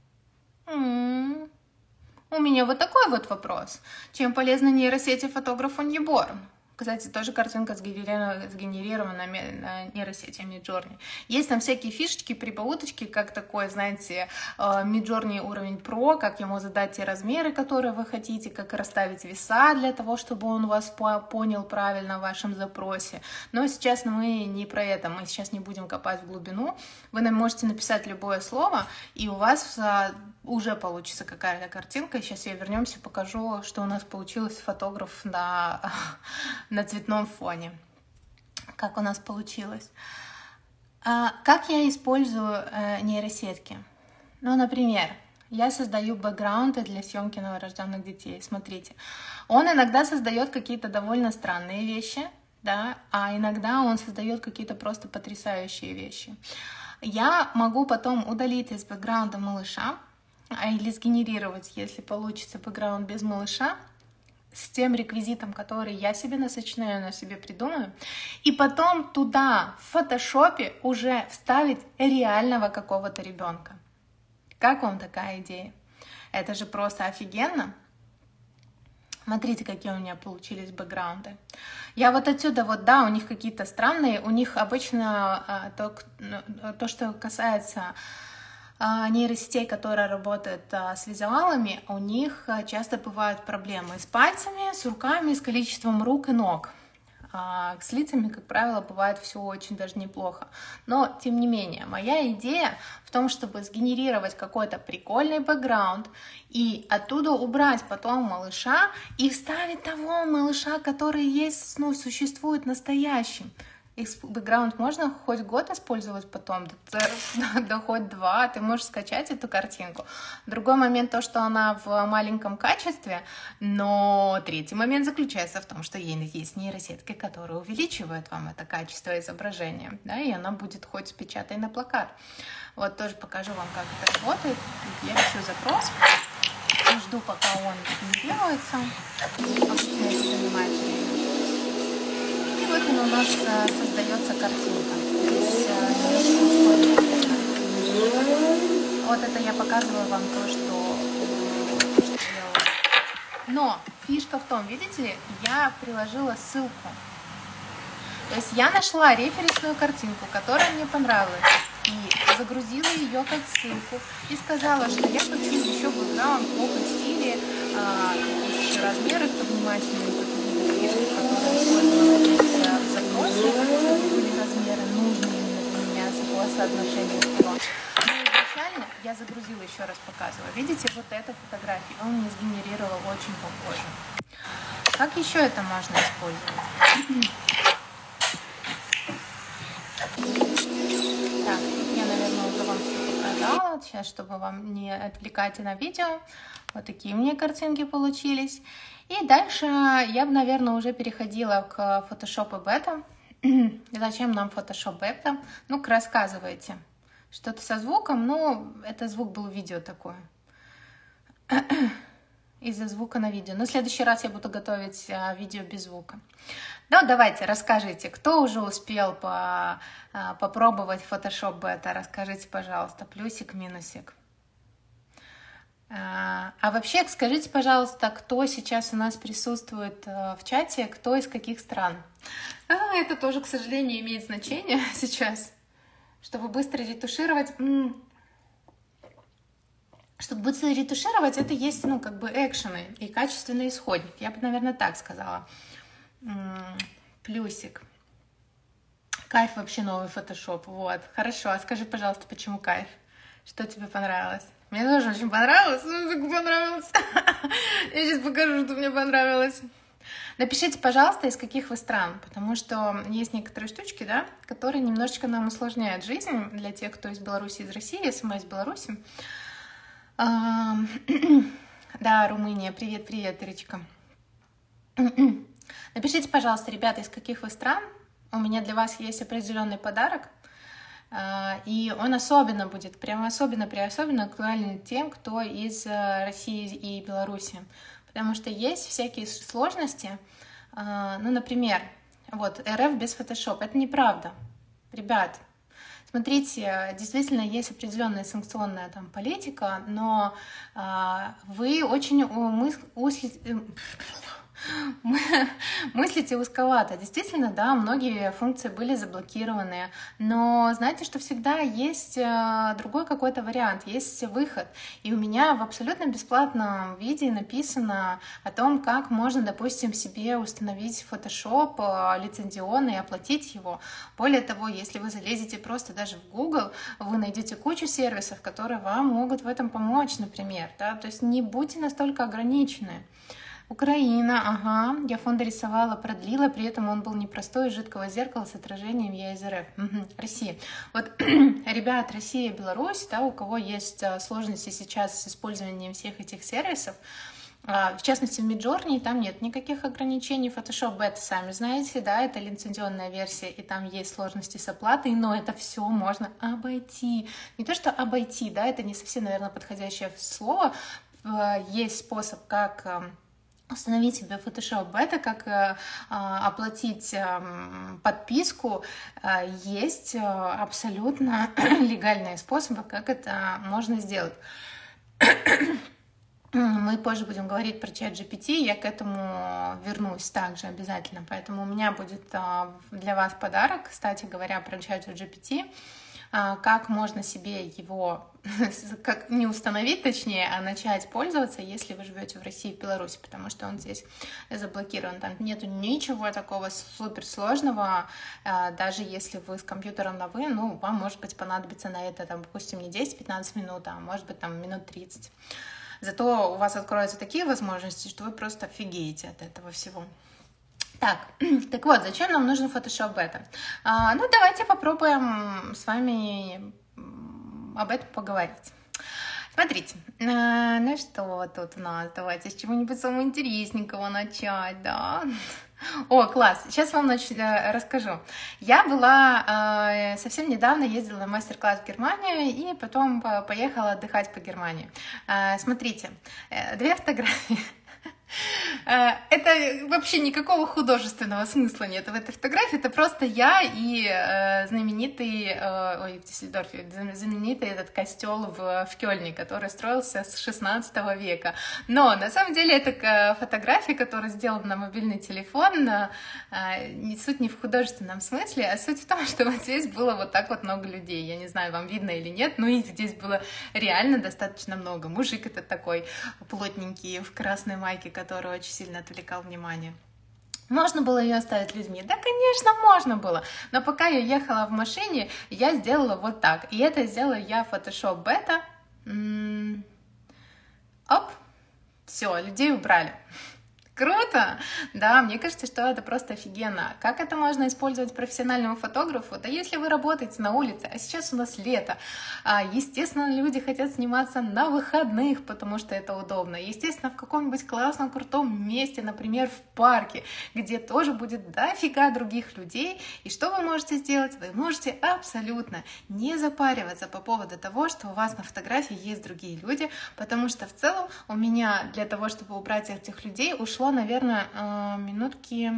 [SPEAKER 1] у меня вот такой вот вопрос. Чем полезны нейросети фотографу Newborn? Кстати, тоже картинка сгенерирована на нейросети Midjourney. Есть там всякие фишечки, прибауточки, как такой, знаете, Midjourney уровень Pro, как ему задать те размеры, которые вы хотите, как расставить веса для того, чтобы он вас понял правильно в вашем запросе. Но сейчас мы не про это, мы сейчас не будем копать в глубину. Вы нам можете написать любое слово, и у вас уже получится какая-то картинка. Сейчас я вернемся, покажу, что у нас получилось фотограф на цветном фоне. Как у нас получилось. Как я использую нейросетки? Ну, например, я создаю бэкграунды для съемки новорожденных детей. Смотрите, он иногда создает какие-то довольно странные вещи, да, а иногда он создает какие-то просто потрясающие вещи. Я могу потом удалить из бэкграунда малыша или сгенерировать, если получится, бэкграунд без малыша, с тем реквизитом, который я себе насочиняю, на себе придумаю, и потом туда, в фотошопе, уже вставить реального какого-то ребенка. Как вам такая идея? Это же просто офигенно. Смотрите, какие у меня получились бэкграунды. Я вот отсюда вот, да, у них какие-то странные, у них обычно то, что касается нейросетей, которые работают с визуалами, у них часто бывают проблемы с пальцами, с руками, с количеством рук и ног. С лицами, как правило, бывает все очень даже неплохо. Но, тем не менее, моя идея в том, чтобы сгенерировать какой-то прикольный бэкграунд и оттуда убрать потом малыша и вставить того малыша, который есть, ну, существует настоящим. Бэкграунд можно хоть год использовать потом, да хоть 2, ты можешь скачать эту картинку. Другой момент то, что она в маленьком качестве, но третий момент заключается в том, что есть нейросетки, которые увеличивают вам это качество изображения, да, и она будет хоть печатай на плакат. Вот тоже покажу вам, как это работает. Я пишу запрос, жду, пока он генерируется. Обычно это занимает время. И вот у нас создается картинка. Вот это я показываю вам то, что делаю. Но фишка в том, видите ли, я приложила ссылку. То есть я нашла референсную картинку, которая мне понравилась, и загрузила ее как ссылку, и сказала, что я хочу еще бэкграунд в плохом стиле, еще размеры, кто внимательно видит, которые использованы в запросе, чтобы были размеры нужные для меня по соотношению всего. Но изначально я загрузила, еще раз показываю. Видите, вот эту фотографию он мне сгенерировал очень похоже. Как еще это можно использовать? Так, я, наверное, уже вам все показала. Сейчас, чтобы вам не отвлекать на видео. Вот такие у меня картинки получились. И дальше я бы, наверное, уже переходила к Photoshop и Beta. Зачем нам Photoshop Beta? Ну-ка, рассказывайте. Что-то со звуком, ну, это звук был видео такое. Из-за звука на видео. Но в следующий раз я буду готовить видео без звука. Ну, давайте, расскажите, кто уже успел попробовать Photoshop Beta? Расскажите, пожалуйста, плюсик, минусик. А вообще, скажите, пожалуйста, кто сейчас у нас присутствует в чате, кто из каких стран? Это тоже, к сожалению, имеет значение сейчас, чтобы быстро ретушировать. Чтобы быстро ретушировать, это есть, ну, как бы экшены и качественный исходник. Я бы, наверное, так сказала. Плюсик. Кайф вообще новый Photoshop. Вот, хорошо. А скажи, пожалуйста, почему кайф? Что тебе понравилось? Мне тоже очень понравилось. Мне так понравилось. Я сейчас покажу, что мне понравилось. Напишите, пожалуйста, из каких вы стран, потому что есть некоторые штучки, да, которые немножечко нам усложняют жизнь для тех, кто из Беларуси, из России. Я сама из Беларуси. Да, Румыния. Привет, привет, Ирочка. Напишите, пожалуйста, ребята, из каких вы стран. У меня для вас есть определенный подарок. И он особенно будет, прямо особенно актуальный тем, кто из России и Беларуси. Потому что есть всякие сложности. Ну, например, вот РФ без Photoshop. Это неправда. Ребят, смотрите, действительно есть определенная санкционная там политика, но вы очень мыслите узковато. Действительно, да, многие функции были заблокированы, но знаете, что всегда есть другой какой-то вариант, есть выход. И у меня в абсолютно бесплатном виде написано о том, как можно, допустим, себе установить Photoshop лицензионный и оплатить его. Более того, если вы залезете просто даже в Google, вы найдете кучу сервисов, которые вам могут в этом помочь, например. Да? То есть не будьте настолько ограничены. Украина, ага. Я фон дорисовала, продлила, при этом он был непростой, из жидкого зеркала с отражением, я из РФ. Угу. Россия. Вот, ребят, Россия и Беларусь, да, у кого есть сложности сейчас с использованием всех этих сервисов, в частности, в Midjourney там нет никаких ограничений. Photoshop Beta, сами знаете, да, это лицензионная версия, и там есть сложности с оплатой, но это все можно обойти. Не то, что обойти, да, это не совсем, наверное, подходящее слово. Есть способ, как установить себе Photoshop Beta, как оплатить подписку. Есть абсолютно легальные способы, как это можно сделать. Мы позже будем говорить про ChatGPT, я к этому вернусь также обязательно, поэтому у меня будет для вас подарок, кстати говоря, про ChatGPT, как можно себе его, как не установить, точнее, а начать пользоваться, если вы живете в России и в Беларуси, потому что он здесь заблокирован, там нету ничего такого суперсложного, даже если вы с компьютером на «вы», ну, вам, может быть, понадобится на это, там, допустим, не 10-15 минут, а может быть, там, минут 30. Зато у вас откроются такие возможности, что вы просто офигеете от этого всего. Так вот, зачем нам нужен Photoshop Beta? Ну, давайте попробуем с вами об этом поговорить. Смотрите, ну что тут у нас? Давайте с чего-нибудь самого интересненького начать, да? О, класс! Сейчас вам расскажу. Я была совсем недавно, ездила на мастер-класс в Германию и потом поехала отдыхать по Германии. Смотрите, 2 фотографии. Это вообще никакого художественного смысла нет в этой фотографии, это просто я и знаменитый, в Дюссельдорфе, знаменитый этот костел в Кёльне, который строился с 16 века. Но на самом деле это фотография, которая сделана на мобильный телефон, суть не в художественном смысле, а суть в том, что вот здесь было вот так вот много людей. Я не знаю, вам видно или нет, но и здесь было реально достаточно много. Мужик этот такой плотненький в красной майке, который очень сильно отвлекал внимание. Можно было ее оставить людьми? Да, конечно, можно было. Но пока я ехала в машине, я сделала вот так. И это сделала я в Photoshop Beta. Оп, все, людей убрали. Круто! Да, мне кажется, что это просто офигенно. Как это можно использовать профессиональному фотографу? Да если вы работаете на улице, а сейчас у нас лето, естественно, люди хотят сниматься на выходных, потому что это удобно. Естественно, в каком-нибудь классном, крутом месте, например, в парке, где тоже будет дофига других людей. И что вы можете сделать? Вы можете абсолютно не запариваться по поводу того, что у вас на фотографии есть другие люди, потому что в целом у меня для того, чтобы убрать этих людей, ушло, наверное, минутки,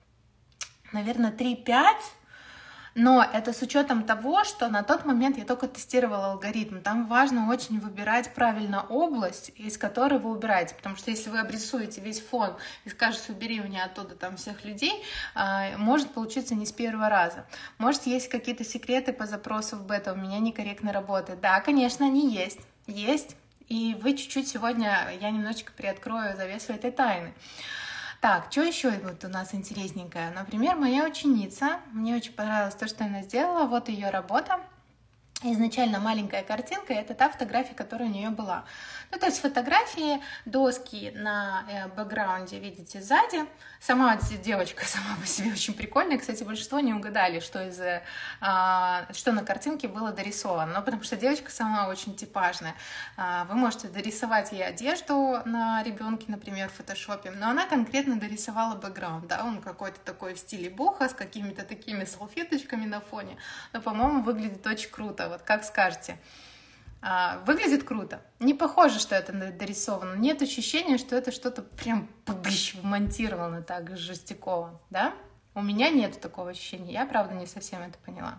[SPEAKER 1] 3-5, но это с учетом того, что на тот момент я только тестировала алгоритм. Там важно очень выбирать правильно область, из которой вы убираете, потому что если вы обрисуете весь фон и скажете, убери у меня оттуда там всех людей, может получиться не с первого раза. Может, есть какие-то секреты по запросу в бета, у меня некорректно работает. Да, конечно, они есть. И вы чуть-чуть сегодня, я немножечко приоткрою завесу этой тайны. Так, что еще вот у нас интересненькое? Например, моя ученица, мне очень понравилось то, что она сделала, вот ее работа. Изначально маленькая картинка, это та фотография, которая у нее была. Ну, то есть фотографии, доски на бэкграунде, видите, сзади. Сама девочка сама по себе очень прикольная. Кстати, большинство не угадали, что на картинке было дорисовано. Ну, потому что девочка сама очень типажная. Вы можете дорисовать ей одежду на ребенке, например, в фотошопе, но она конкретно дорисовала бэкграунд, да, он какой-то такой в стиле боха с какими-то такими салфеточками на фоне. Но, по-моему, выглядит очень круто. Вот как скажете. Выглядит круто. Не похоже, что это дорисовано. Нет ощущения, что это что-то прям вмонтировано так жестяково, да? У меня нет такого ощущения. Я, правда, не совсем это поняла.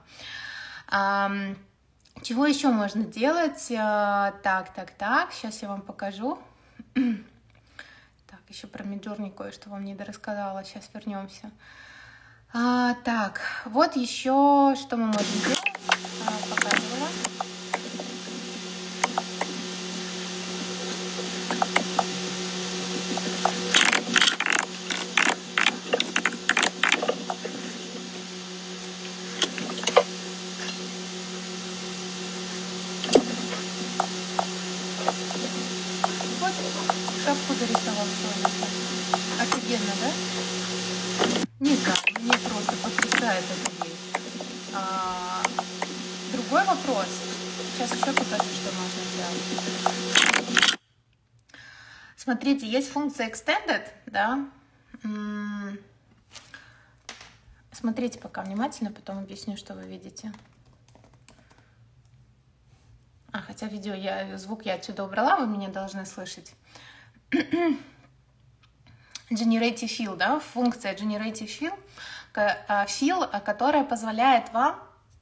[SPEAKER 1] Чего еще можно делать? Так. Сейчас я вам покажу. Так, еще про Midjourney кое-что вам не дорассказала. Сейчас вернемся. Так, вот еще что мы можем делать. Показывала. шапку дорисовал человек. Офигенно, да? Не знаю, мне просто потрясает эта вещь. Другой вопрос. Сейчас еще покажу, что можно делать. Смотрите, есть функция Extended, да? Смотрите пока внимательно, потом объясню, что вы видите. Хотя звук я отсюда убрала, вы меня должны слышать. Generative Fill, да, функция Generative Fill, которая позволяет вам...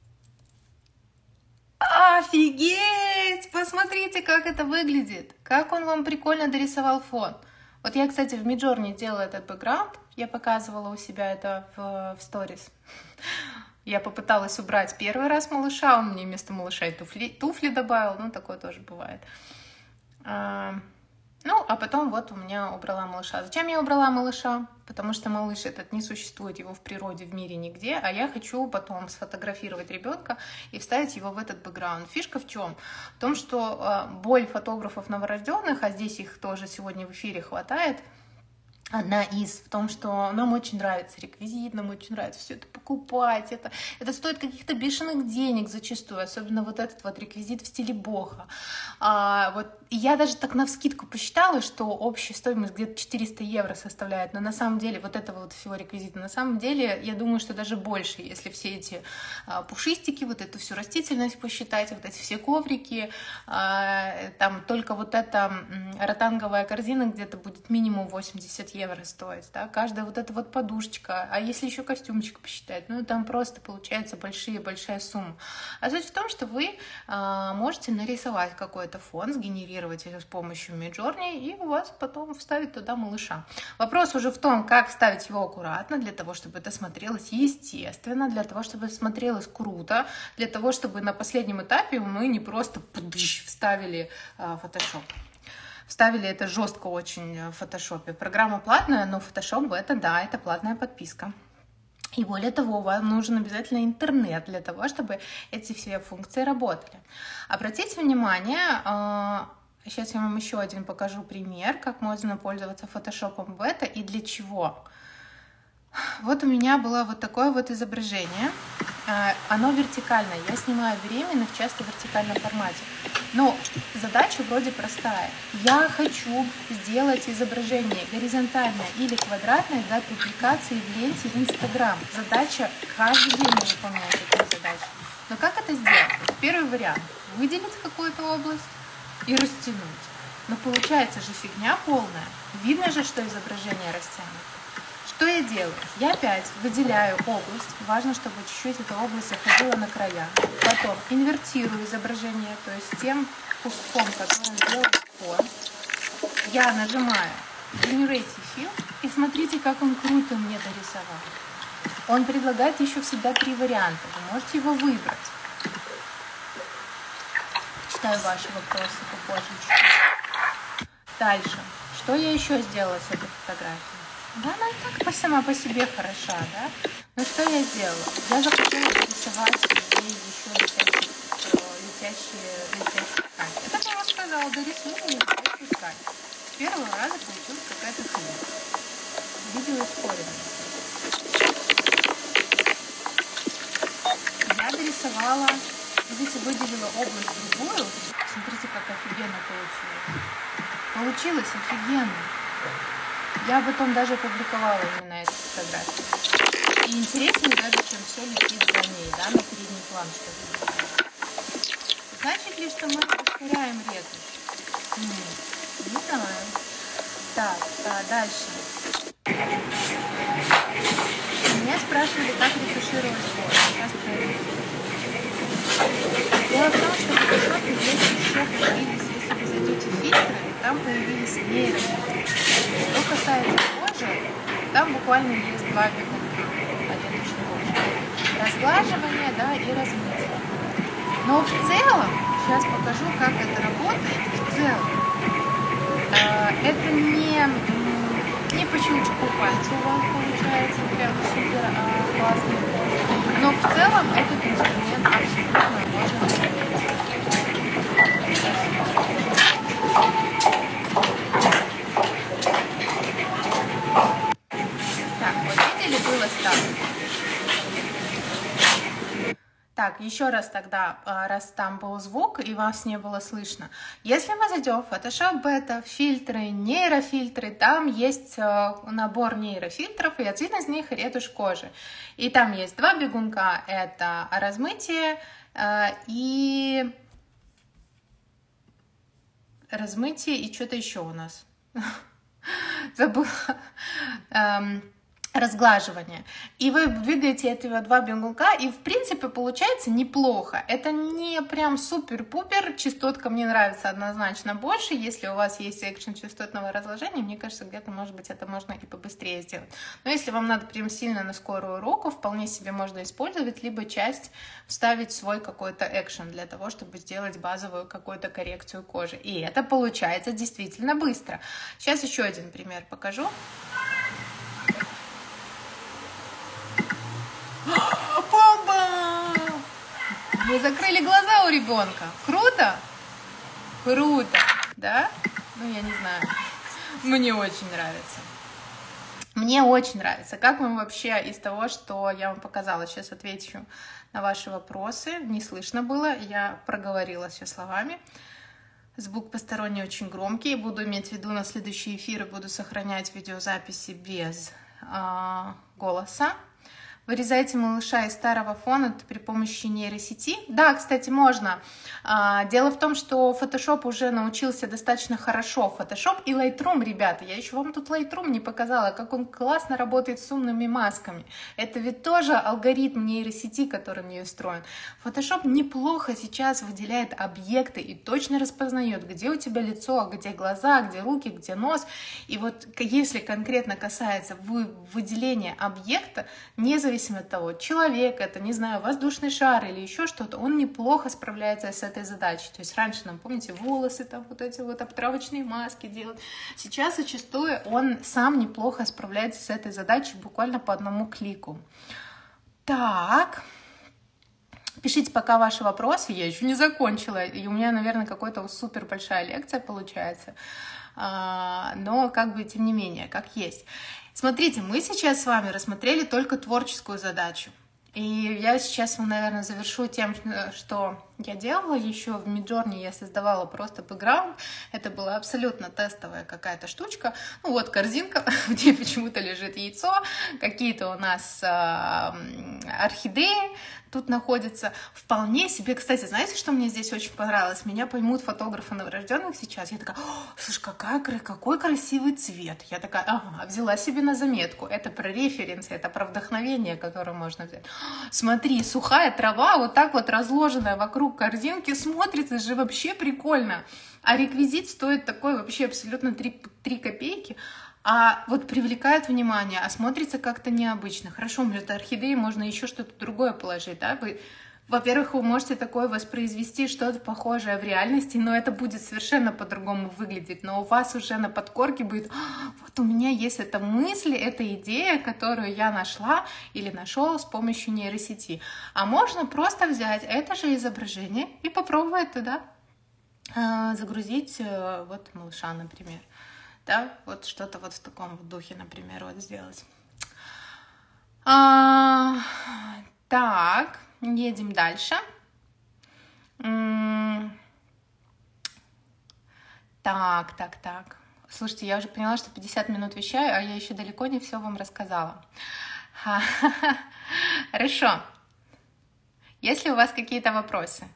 [SPEAKER 1] Офигеть! Посмотрите, как это выглядит! Как он вам прикольно дорисовал фон. Вот я, кстати, в Midjourney делала этот бэкграунд, я показывала у себя это в сторис. Я попыталась убрать первый раз малыша, он мне вместо малыша туфли добавил, ну, такое тоже бывает. А потом вот у меня убрала малыша. Зачем я убрала малыша? Потому что малыш этот не существует, его в природе, в мире нигде, а я хочу потом сфотографировать ребенка и вставить его в этот бэкграунд. Фишка в чем? В том, что боль фотографов новорожденных, а здесь их тоже сегодня в эфире хватает, одна из в том, что нам очень нравится реквизит, нам очень нравится все это покупать, это стоит каких-то бешеных денег зачастую, особенно вот этот вот реквизит в стиле бохо. Я даже так навскидку посчитала, что общая стоимость где-то 400 евро составляет, но на самом деле вот этого вот всего реквизита, на самом деле, я думаю, что даже больше, если все эти пушистики, вот эту всю растительность посчитать, вот эти все коврики, там только вот эта ротанговая корзина где-то будет минимум 80 евро стоить, да, каждая вот эта вот подушечка, а если еще костюмчик посчитать, ну, там просто получается большая сумма. А суть в том, что вы можете нарисовать какой-то фон, сгенерировать его с помощью Midjourney, и у вас потом вставить туда малыша. Вопрос уже в том, как вставить его аккуратно, для того, чтобы это смотрелось естественно, для того, чтобы смотрелось круто, для того, чтобы на последнем этапе мы не просто вставили Photoshop. Вставили это жестко очень в фотошопе. Программа платная, но Photoshop это платная подписка. И более того, вам нужен обязательно интернет для того, чтобы эти все функции работали. Обратите внимание, сейчас я вам еще один покажу пример, как можно пользоваться фотошопом в это и для чего. Вот у меня было вот такое вот изображение. Оно вертикальное. Я снимаю беременных часто в вертикальном формате. Но задача вроде простая. Я хочу сделать изображение горизонтальное или квадратное для публикации в ленте Instagram. Задача каждый день выполнять эту задачу. Но как это сделать? Первый вариант. Выделить какую-то область и растянуть. Но получается же фигня полная. Видно же, что изображение растянуто. Что я делаю? Я опять выделяю область. Важно, чтобы чуть-чуть эта область заходила на края. Потом инвертирую изображение, то есть тем куском, который делает фон. Я нажимаю Generative Fill, и смотрите, как он круто мне дорисовал. Он предлагает еще всегда 3 варианта. Вы можете его выбрать. Читаю ваши вопросы попозже чуть-чуть. Дальше. Что я еще сделала с этой фотографией? Да, она и так сама по себе хороша, да? Но что я сделала? Я захотела нарисовать еще летящие ткани. Я так вам сказала, дорисуй летящую ткань. С первого раза получилась какая-то хрень. Видео ускоренное. Я дорисовала, видите, выделила область другую. Смотрите, как офигенно получилось. Получилось офигенно. Я потом даже опубликовала именно эту фотографию. И интереснее даже, чем все летит за ней, да, на передний план, что видите. Значит ли, что мы ускоряем ретушь? Не знаю. Так, дальше. Меня спрашивали, как ретушировать фото. Дело в том, что в фотошопе здесь еще появились, если вы зайдете в фильтры, там появились нейрофильтры. Что касается кожи, там буквально есть 2 пикунка для ретуши кожи. Разглаживание, да, и размытие. Но в целом, сейчас покажу, как это работает. В целом, это не по щелчку пальца у вас получается прям супер классный. Но в целом этот инструмент абсолютно можно применить. Так, еще раз тогда, раз там был звук и вас не было слышно. Если мы зайдем в Photoshop Beta, фильтры, нейрофильтры, там есть набор нейрофильтров, и один из них ретушь кожи. И там есть два бегунка, это размытие и что-то еще у нас. Забыла. Разглаживание. И вы двигаете эти два бегунка, и в принципе получается неплохо. Это не прям супер-пупер, частотка мне нравится однозначно больше. Если у вас есть экшен частотного разложения, мне кажется, где-то, может быть, это можно и побыстрее сделать. Но если вам надо прям сильно на скорую руку, вполне себе можно использовать, либо часть вставить свой какой-то экшен для того, чтобы сделать базовую какую-то коррекцию кожи. И это получается действительно быстро. Сейчас еще один пример покажу. Вы закрыли глаза у ребенка. Круто? Круто, да? Ну, я не знаю. Мне очень нравится. Мне очень нравится. Как вам вообще из того, что я вам показала? Сейчас отвечу на ваши вопросы. Не слышно было, я проговорила все словами. Звук посторонний очень громкий. Буду иметь в виду на следующие эфиры, буду сохранять видеозаписи без голоса. Вырезайте малыша из старого фона при помощи нейросети. Да, кстати, можно. Дело в том, что Photoshop уже научился достаточно хорошо. Photoshop и Lightroom, ребята, я еще вам тут Lightroom не показала, как он классно работает с умными масками. Это ведь тоже алгоритм нейросети, который в ней устроен. Photoshop неплохо сейчас выделяет объекты и точно распознает, где у тебя лицо, где глаза, где руки, где нос. И вот если конкретно касается выделения объекта, независимо от того, человек это, не знаю, воздушный шар или еще что-то, он неплохо справляется с этой задачей. То есть раньше нам, помните, волосы, там вот эти вот обтравочные маски делать. Сейчас зачастую он сам неплохо справляется с этой задачей буквально по одному клику. Так, пишите пока ваши вопросы, я еще не закончила, и у меня, наверное, какая-то супер большая лекция получается, но как бы тем не менее, как есть. Смотрите, мы сейчас с вами рассмотрели только творческую задачу. И я сейчас, наверное, завершу тем, что я делала еще в Midjourney. Я создавала просто бэкграунд. Это была абсолютно тестовая какая-то штучка. Ну вот корзинка, где почему-то лежит яйцо. Какие-то у нас орхидеи тут находятся. Вполне себе. Кстати, знаете, что мне здесь очень понравилось? Меня поймут фотографы новорожденных сейчас. Я такая: слушай, какой красивый цвет. Я такая: ага, взяла себе на заметку. Это про референсы, это про вдохновение, которое можно взять. Смотри, сухая трава вот так вот разложенная вокруг корзинки, смотрится же вообще прикольно. А реквизит стоит такой вообще абсолютно 3 копейки. А вот привлекает внимание, а смотрится как-то необычно. Хорошо, вместо орхидеи можно еще что-то другое положить, да? Во-первых, вы можете такое воспроизвести, что-то похожее в реальности, но это будет совершенно по-другому выглядеть. Но у вас уже на подкорке будет: вот у меня есть эта мысль, эта идея, которую я нашла или нашел с помощью нейросети. А можно просто взять это же изображение и попробовать туда загрузить вот малыша, например. Да, вот что-то вот в таком духе, например, вот сделать. Так, едем дальше. Так. Слушайте, я уже поняла, что 50 минут вещаю, а я еще далеко не все вам рассказала. Хорошо. Есть ли у вас какие-то вопросы?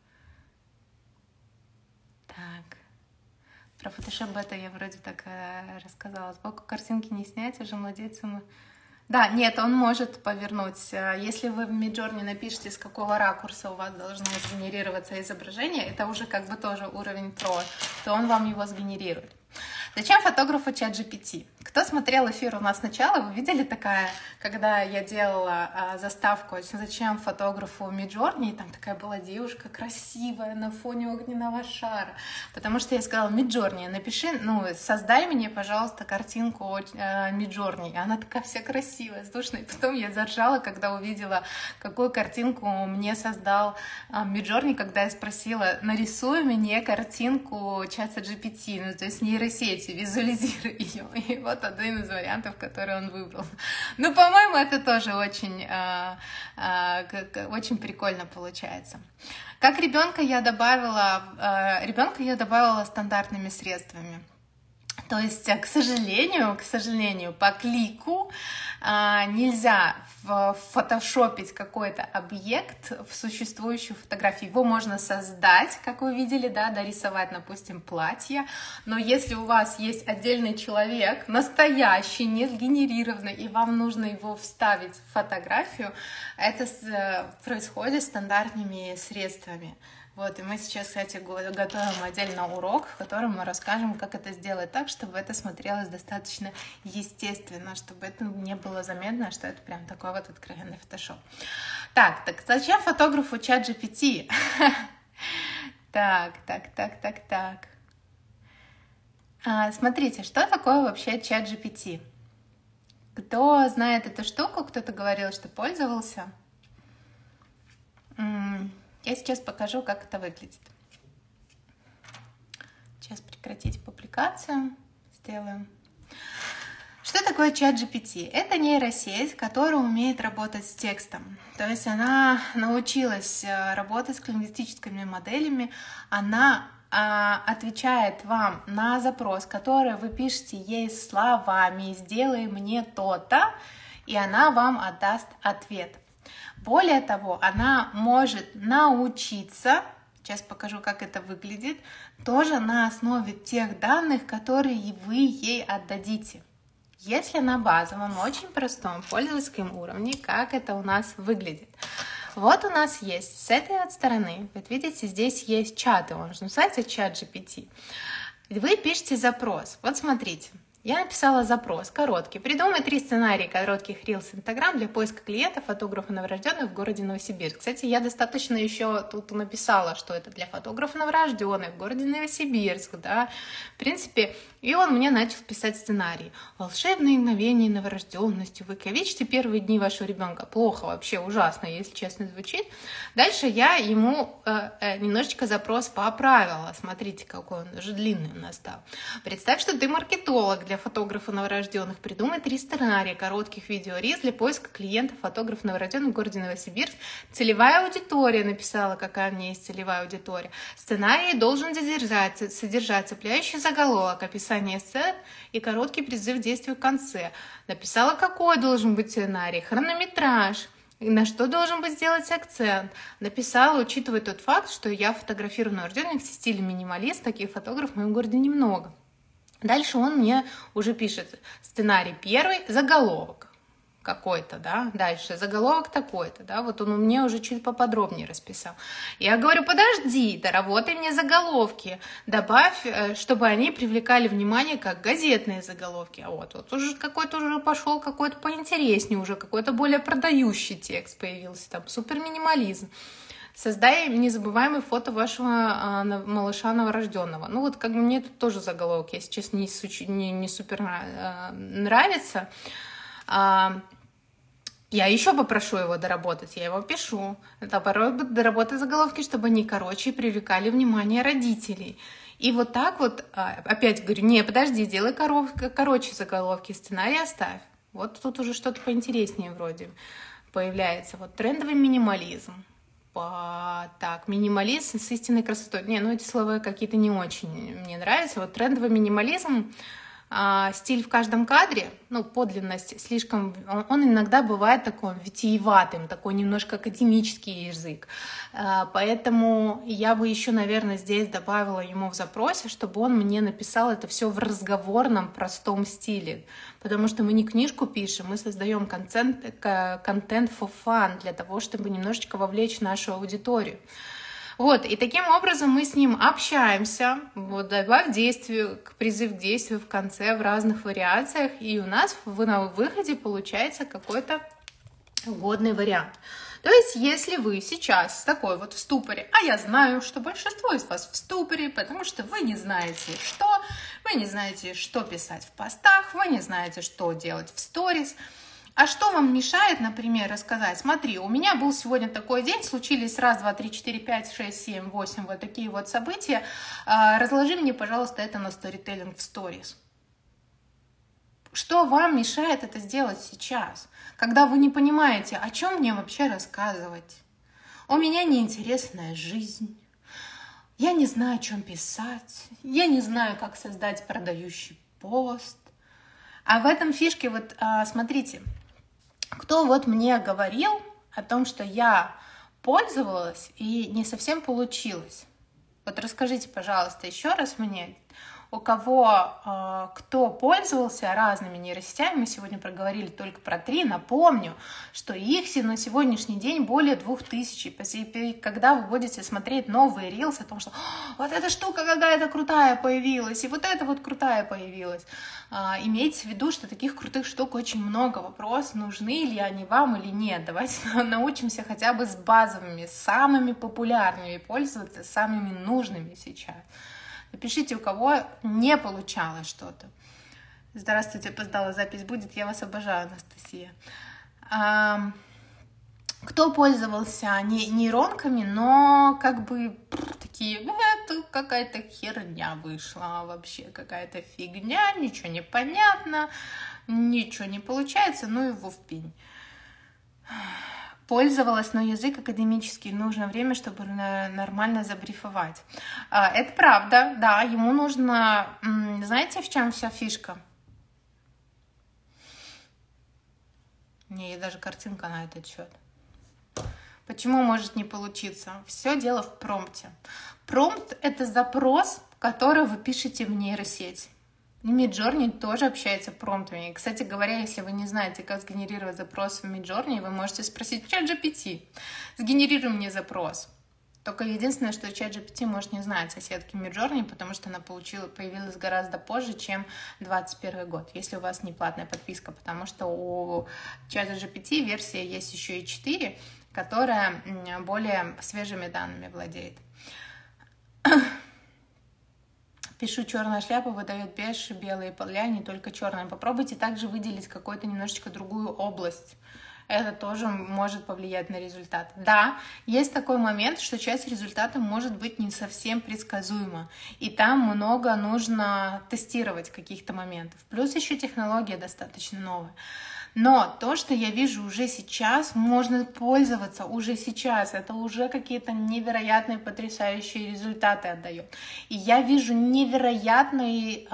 [SPEAKER 1] Про Photoshop Beta я вроде так рассказала. Сбоку картинки не снять, уже младенцам... Да, нет, он может повернуть. Если вы в Midjourney напишите, с какого ракурса у вас должно сгенерироваться изображение, это уже как бы тоже уровень Pro, то он вам его сгенерирует. Зачем фотографу ChatGPT? Кто смотрел эфир у нас сначала, вы видели такая, когда я делала заставку «Зачем фотографу Midjourney?» и там такая была девушка красивая на фоне огненного шара. Потому что я сказала: Midjourney, напиши, создай мне, пожалуйста, картинку Midjourney. И она такая вся красивая, воздушная. И потом я заржала, когда увидела, какую картинку мне создал Midjourney, когда я спросила: нарисуй мне картинку ChatGPT, то есть нейросети, визуализируй ее. И вот Вот один из вариантов, который он выбрал. Ну, по-моему, это тоже очень, очень прикольно получается. Как ребенка я добавила стандартными средствами. То есть, к сожалению, по клику нельзя фотошопить какой-то объект в существующую фотографию. Его можно создать, как вы видели, да, дорисовать, допустим, платье. Но если у вас есть отдельный человек, настоящий, не сгенерированный, и вам нужно его вставить в фотографию, это происходит стандартными средствами. Вот, и мы сейчас, кстати, готовим отдельно урок, в котором мы расскажем, как это сделать так, чтобы это смотрелось достаточно естественно, чтобы это не было заметно, что это прям такой вот откровенный фотошоп. Так зачем фотографу ChatGPT? Так. Смотрите, что такое вообще ChatGPT? Кто знает эту штуку, кто-то говорил, что пользовался? Я сейчас покажу, как это выглядит. Сейчас прекратить публикацию. Сделаем. Что такое ChatGPT? Это нейросеть, которая умеет работать с текстом. То есть она научилась работать с лингвистическими моделями. Она отвечает вам на запрос, который вы пишете ей словами «сделай мне то-то», и она вам отдаст ответ. Более того, она может научиться, сейчас покажу, как это выглядит, тоже на основе тех данных, которые вы ей отдадите. Если на базовом, очень простом пользовательском уровне, как это у нас выглядит. Вот у нас есть с этой вот стороны, вот видите, здесь есть чаты, он же называется ChatGPT. Вы пишете запрос, вот смотрите. Я написала запрос короткий. Придумай 3 сценария коротких Reels Instagram для поиска клиентов, фотографа новорожденных в городе Новосибирск. Кстати, я достаточно еще тут написала, что это для фотографа новорожденных в городе Новосибирск, да. В принципе, и он мне начал писать сценарий. Волшебные мгновения новорожденности. Вы увековечите первые дни вашего ребенка. Плохо, вообще ужасно, если честно звучит. Дальше я ему немножечко запрос поправила. Смотрите, какой он уже длинный у нас стал. Представь, что ты маркетолог для фотографа новорожденных. Придумай 3 сценария коротких видео-риз для поиска клиентов, фотографов новорожденных в городе Новосибирск. Целевая аудитория, написала, какая у меня есть целевая аудитория. Сценарий должен содержать цепляющий заголовок, описание сцен и короткий призыв к действию в конце. Написала, какой должен быть сценарий, хронометраж, на что должен быть сделать акцент. Написала, учитывая тот факт, что я фотографирую новорожденных в стиле минималист, таких фотографов в моем городе немного. Dальше он мне уже пишет сценарий первый, заголовок какой-то, да, дальше заголовок такой-то, да, вот он мне уже чуть поподробнее расписал. Я говорю, подожди, доработай мне заголовки, добавь, чтобы они привлекали внимание, как газетные заголовки. А вот уже какой-то уже пошел, какой-то поинтереснее уже, какой-то более продающий текст появился, там, суперминимализм. Создай незабываемое фото вашего малыша новорожденного. Ну вот как бы мне тут тоже заголовок, если честно, не супер нравится. Я еще попрошу его доработать, я его пишу. Это порой доработать заголовки, чтобы они короче и привлекали внимание родителей. И вот так вот, опять говорю, не, подожди, делай короче заголовки, сценарий оставь. Вот тут уже что-то поинтереснее вроде появляется. Вот трендовый минимализм. Так, минимализм с истинной красотой. Не, ну эти слова какие-то не очень мне нравятся. Вот трендовый минимализм, стиль в каждом кадре, ну, подлинность слишком... Он иногда бывает такой витиеватым, такой немножко академический язык. Поэтому я бы еще, наверное, здесь добавила ему в запросе, чтобы он мне написал это все в разговорном, простом стиле. Потому что мы не книжку пишем, мы создаем контент for fun, для того, чтобы немножечко вовлечь нашу аудиторию. Вот, и таким образом мы с ним общаемся, вот, добавь действие, призыв к действию в конце в разных вариациях, и у нас на выходе получается какой-то годный вариант. То есть, если вы сейчас такой вот в ступоре, а я знаю, что большинство из вас в ступоре, потому что вы не знаете, что писать в постах, вы не знаете, что делать в сторис. А что вам мешает, например, рассказать? Смотри, у меня был сегодня такой день, случились раз, два, три, четыре, пять, шесть, семь, восемь вот такие вот события. Разложи мне, пожалуйста, это на сторителлинг в сторис. Что вам мешает это сделать сейчас, когда вы не понимаете, о чем мне вообще рассказывать? У меня неинтересная жизнь. Я не знаю, о чем писать. Я не знаю, как создать продающий пост. А в этом фишке, вот смотрите, кто вот мне говорил о том, что я пользовалась и не совсем получилось. Вот расскажите, пожалуйста, еще раз мне, у кого, кто пользовался разными нейросетями, мы сегодня проговорили только про 3, напомню, что их на сегодняшний день более 2000. И когда вы будете смотреть новые рилсы о том, что вот эта штука какая-то крутая появилась, и вот эта вот крутая появилась, имейте в виду, что таких крутых штук очень много. Вопрос, нужны ли они вам или нет. Давайте научимся хотя бы с базовыми, самыми популярными пользоваться, самыми нужными сейчас. Напишите, у кого не получалось что-то. Здравствуйте, опоздала, запись будет. Я вас обожаю, Анастасия. Кто пользовался нейронками, но как бы такие, это какая-то херня вышла, вообще какая-то фигня, ничего не понятно, ничего не получается, ну его в пень. Пользовалась, но язык академический, нужно время, чтобы нормально забрифовать. Это правда, да, ему нужно... Знаете, в чем вся фишка? Не, есть даже картинка на этот счет. Почему может не получиться? Все дело в промпте. Промпт — это запрос, который вы пишете в нейросеть. Midjourney тоже общается промптами. И, кстати говоря, если вы не знаете, как сгенерировать запрос в Midjourney, вы можете спросить ChatGPT: сгенерируй мне запрос. Только единственное, что ChatGPT может не знать соседки Midjourney, потому что она появилась гораздо позже, чем 2021 год, если у вас не платная подписка, потому что у ChatGPT версия есть еще и 4, которая более свежими данными владеет. Пишу, черная шляпа выдает беж, белые поля, не только черная. Попробуйте также выделить какую-то немножечко другую область. Это тоже может повлиять на результат. Да, есть такой момент, что часть результата может быть не совсем предсказуема. И там много нужно тестировать каких-то моментов. Плюс еще технология достаточно новая. Но то, что я вижу уже сейчас, можно пользоваться уже сейчас. Это уже какие-то невероятные, потрясающие результаты отдает. И я вижу невероятный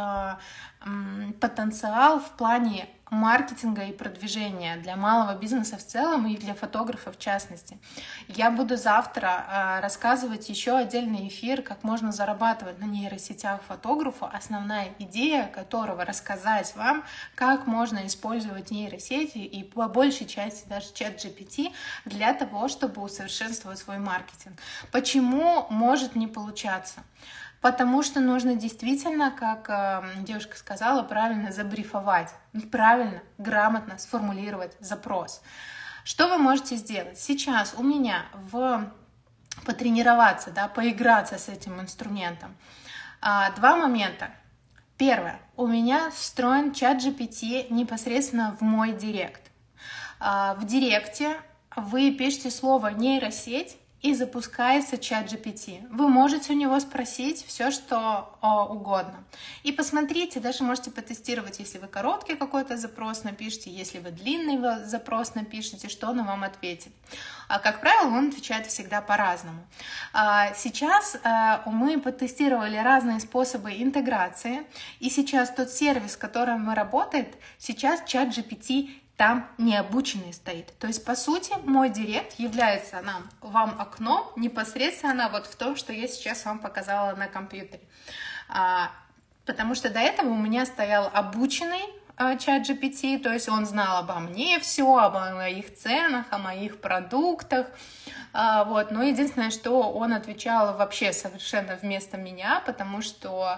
[SPEAKER 1] потенциал в плане маркетинга и продвижения для малого бизнеса в целом и для фотографа в частности. Я буду завтра рассказывать еще отдельный эфир, как можно зарабатывать на нейросетях фотографу, основная идея которого рассказать вам, как можно использовать нейросети и по большей части даже ChatGPT для того, чтобы усовершенствовать свой маркетинг. Почему может не получаться? Потому что нужно действительно, как девушка сказала, правильно забрифовать, правильно, грамотно сформулировать запрос. Что вы можете сделать? Сейчас у меня потренироваться, да, поиграться с этим инструментом. Два момента. Первое. У меня встроен ChatGPT непосредственно в мой директ. В директе вы пишете слово «нейросеть», и запускается ChatGPT. Вы можете у него спросить все, что угодно. И посмотрите, даже можете потестировать, если вы короткий какой-то запрос напишите, если вы длинный запрос напишите, что он вам ответит. Как правило, он отвечает всегда по-разному. Сейчас мы потестировали разные способы интеграции, и сейчас тот сервис, с которым мы работаем, сейчас ChatGPT там необученный стоит. То есть, по сути, мой директ является вам окном непосредственно вот в том, что я сейчас вам показала на компьютере. Потому что до этого у меня стоял обученный ChatGPT, то есть он знал обо мне все, о моих ценах, о моих продуктах. Вот. Но единственное, что он отвечал вообще совершенно вместо меня, потому что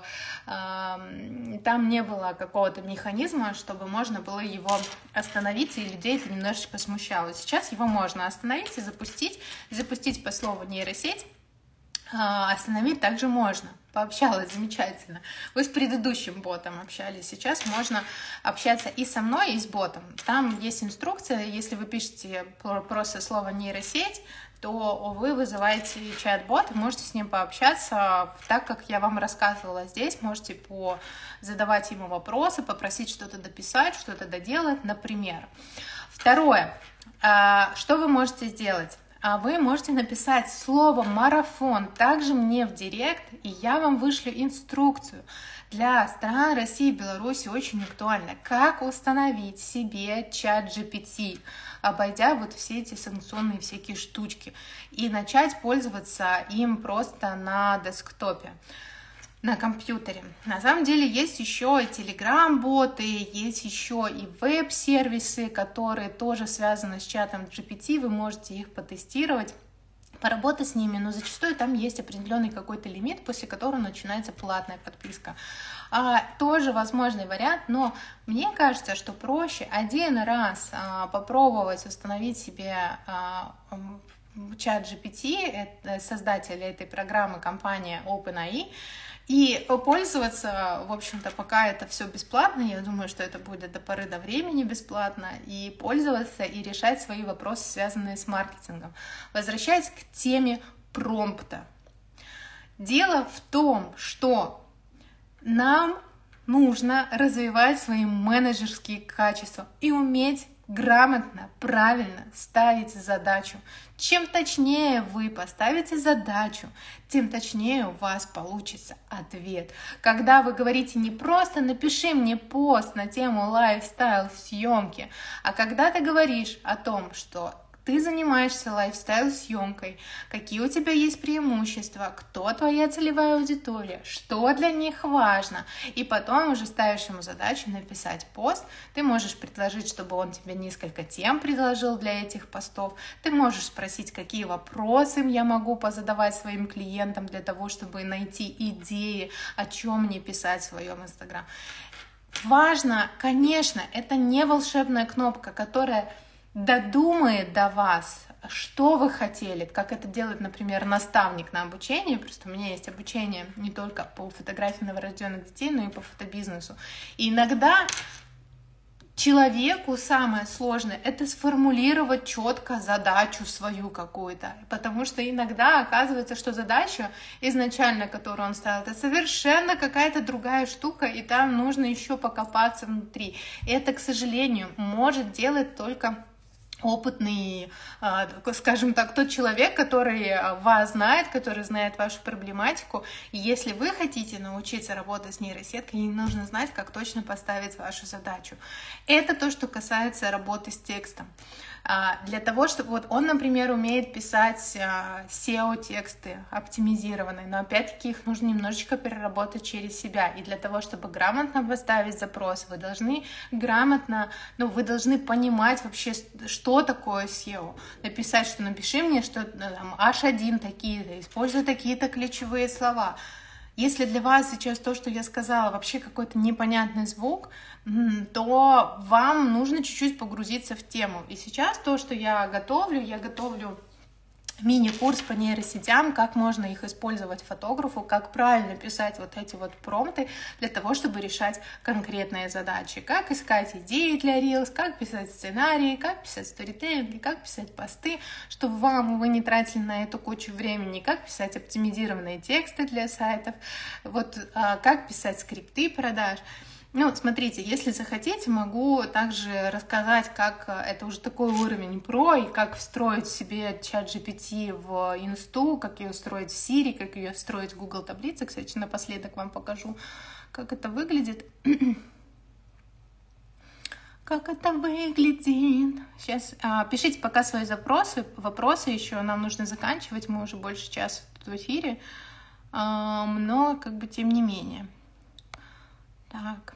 [SPEAKER 1] там не было какого-то механизма, чтобы можно было его остановить, и людей это немножечко смущало. Сейчас его можно остановить и запустить по слову нейросеть, остановить также можно. Пообщалась замечательно. Вы с предыдущим ботом общались. Сейчас можно общаться и со мной, и с ботом. Там есть инструкция. Если вы пишете просто слово нейросеть, то вы вызываете чат-бот и можете с ним пообщаться так, как я вам рассказывала здесь. Можете задавать ему вопросы, попросить что-то дописать, что-то доделать, например. Второе. Что вы можете сделать? Вы можете написать слово «марафон» также мне в директ, и я вам вышлю инструкцию. Для стран России и Беларуси очень актуально, как установить себе чат GPT, обойдя вот все эти санкционные всякие штучки, и начать пользоваться им просто на десктопе, на компьютере. На самом деле есть еще и Telegram-боты, есть еще и веб-сервисы, которые тоже связаны с чатом GPT, вы можете их потестировать, поработать с ними, но зачастую там есть определенный какой-то лимит, после которого начинается платная подписка. Тоже возможный вариант, но мне кажется, что проще один раз попробовать установить себе чат GPT, создатель этой программы, компания OpenAI, и пользоваться, в общем-то, пока это все бесплатно, я думаю, что это будет до поры до времени бесплатно, и пользоваться и решать свои вопросы, связанные с маркетингом. Возвращаясь к теме промпта. Дело в том, что нам нужно развивать свои менеджерские качества и уметь грамотно, правильно ставить задачу. Чем точнее вы поставите задачу, тем точнее у вас получится ответ. Когда вы говорите не просто «напиши мне пост на тему лайфстайл съемки», а когда ты говоришь о том, что ты занимаешься лайфстайл-съемкой, какие у тебя есть преимущества, кто твоя целевая аудитория, что для них важно, и потом уже ставишь ему задачу написать пост, ты можешь предложить, чтобы он тебе несколько тем предложил для этих постов, ты можешь спросить, какие вопросы я могу позадавать своим клиентам для того, чтобы найти идеи, о чем мне писать в своем Инстаграм. Важно, конечно, это не волшебная кнопка, которая додумает до вас, что вы хотели, как это делает, например, наставник на обучении. Просто у меня есть обучение не только по фотографии новорожденных детей, но и по фотобизнесу. И иногда человеку самое сложное — это сформулировать четко задачу свою какую-то, потому что иногда оказывается, что задача изначально, которую он ставил, это совершенно какая-то другая штука, и там нужно еще покопаться внутри. И это, к сожалению, может делать только опытный, скажем так, тот человек, который вас знает, который знает вашу проблематику. И если вы хотите научиться работать с нейросеткой, не нужно знать, как точно поставить вашу задачу. Это то, что касается работы с текстом. Для того, чтобы вот он, например, умеет писать SEO-тексты оптимизированные, но опять-таки их нужно немножечко переработать через себя. И для того, чтобы грамотно поставить запрос, вы должны грамотно, вы должны понимать вообще, что такое SEO. Написать, что напиши мне, что там H1 такие-то, используй такие-то ключевые слова. Если для вас сейчас то, что я сказала, вообще какой-то непонятный звук, то вам нужно чуть-чуть погрузиться в тему. И сейчас то, что я готовлю мини-курс по нейросетям, как можно их использовать фотографу, как правильно писать вот эти вот промпты для того, чтобы решать конкретные задачи. Как искать идеи для Reels, как писать сценарии, как писать сторителлинги, как писать посты, чтобы вы не тратили на эту кучу времени, как писать оптимизированные тексты для сайтов, как писать скрипты продаж. Смотрите, если захотите, могу также рассказать, как это уже такой уровень про, и как встроить себе чат GPT в инсту, как ее встроить в Siri, как ее встроить в Google таблицы. Кстати, напоследок вам покажу, как это выглядит. Как это выглядит. Сейчас пишите пока свои вопросы еще, нам нужно заканчивать, мы уже больше часа тут в эфире, но тем не менее. Так.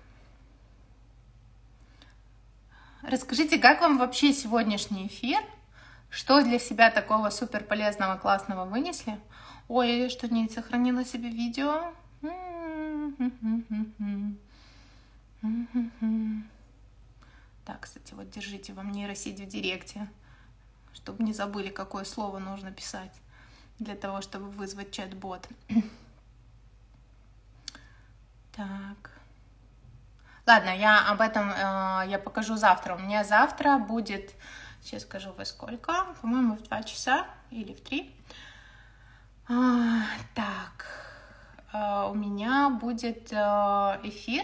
[SPEAKER 1] Расскажите, как вам вообще сегодняшний эфир? Что для себя такого супер полезного, классного вынесли? Ой, я что, не сохранила себе видео? Так, кстати, вот держите вам нейросеть в директе, чтобы не забыли, какое слово нужно писать для того, чтобы вызвать чат-бот. Так. Ладно, я об этом я покажу завтра. У меня завтра будет... Сейчас скажу во сколько. По-моему, в 2 часа или в 3. Так, у меня будет эфир.